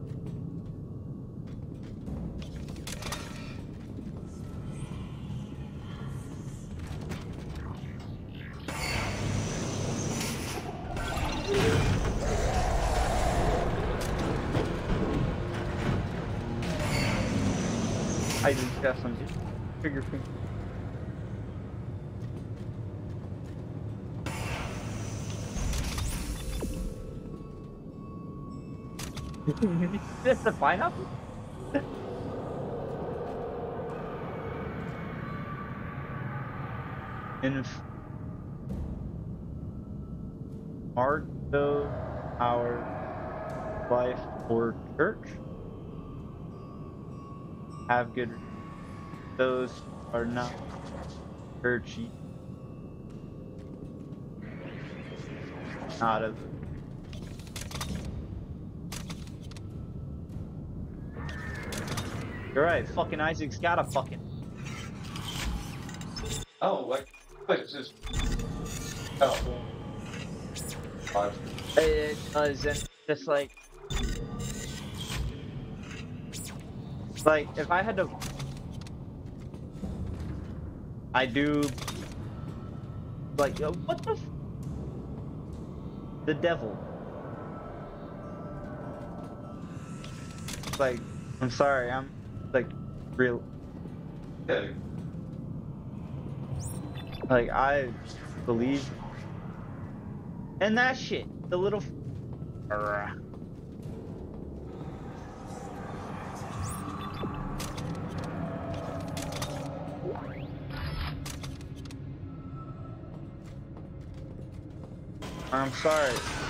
I just got some trigger finger. That's the pineapple? In Marco, our life or church? Have good. Those are not churchy. Not of. You're right. Fucking Isaac's got a fucking. Oh, like it's just. Oh. It doesn't. Just like if I had to, I do like what the the devil. Like, I'm sorry, I'm like real. Yeah. Like, I believe in that shit. The little. I'm sorry.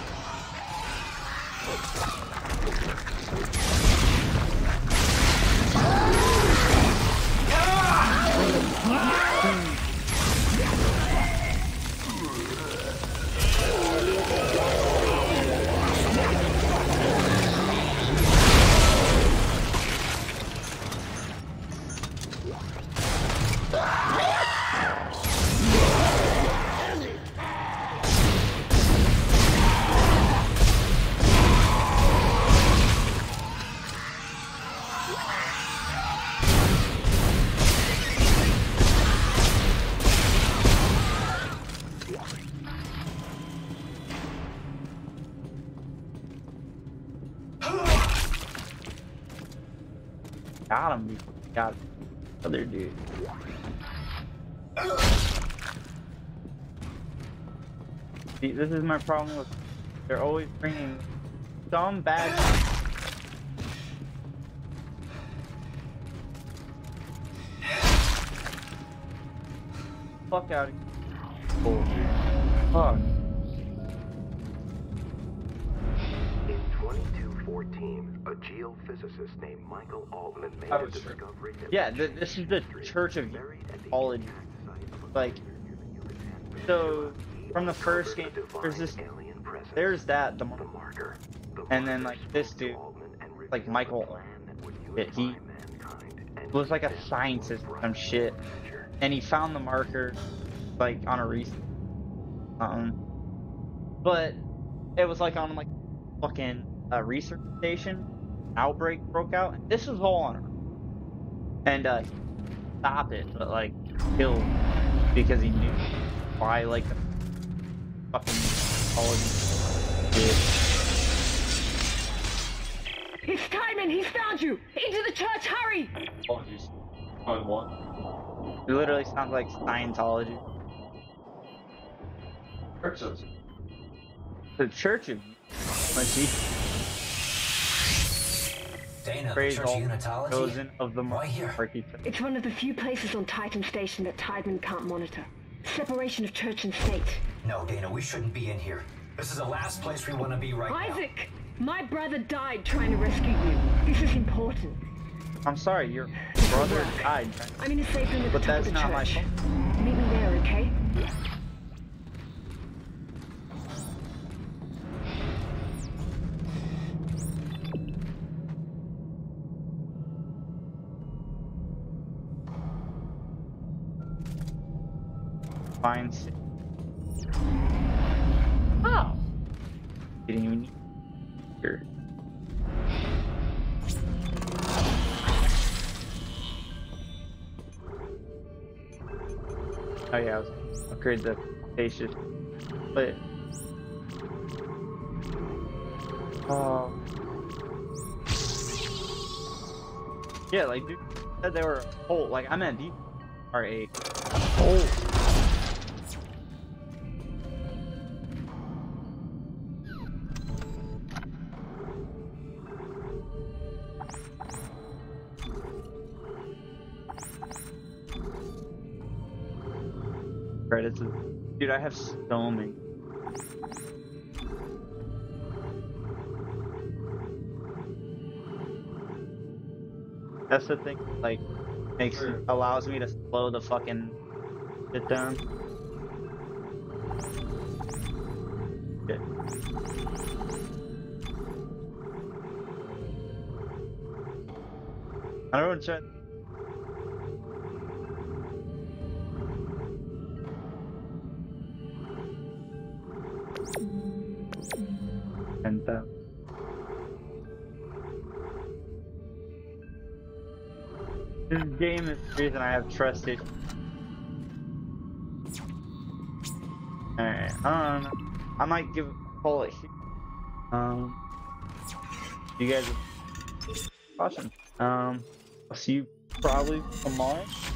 Got him before we got the other dude. See, this is my problem with. They're always bringing some bad. Fuck out of here. Oh, fuck. In 2214, a geophysicist named Michael Altman made a discovery. Yeah, this is the Church of College. Like, so from the first game, there's this, there's that, the marker, and then like this dude, like Michael, he was like a scientist or some shit, and he found the marker, like on a research, but it was like on like fucking research station. Outbreak broke out, and this was all on Earth. And stop it, but like killed because he knew why like the fucking college did. It's Timon! He's found you! Into the church, hurry! Oh, he's on one. It literally sounds like Scientology. Churches. The Church of Dana, praise Church all of Unitology? chosen of the Why here? It's one of the few places on Titan Station that Tideman can't monitor. Separation of church and state. No, Dana, we shouldn't be in here. This is the last place we want to be right now. Isaac! My brother died trying to rescue you. This is important. I'm sorry, you're brother died. I'm in a safe room at the But top of that's the not my church. fault. Meet me there, okay? Fine. Oh. Didn't even need here. Oh yeah, I was upgrade the station. But yeah, like dude said they were whole. Like I meant these are a whole. Credits, dude. I have so many. That's the thing. Like, allows me to slow the fucking shit down. Shit. I don't know. And this game is the reason I have trust issues. Alright, I don't know. I might give a call it here. You guys caution. I'll see you probably tomorrow.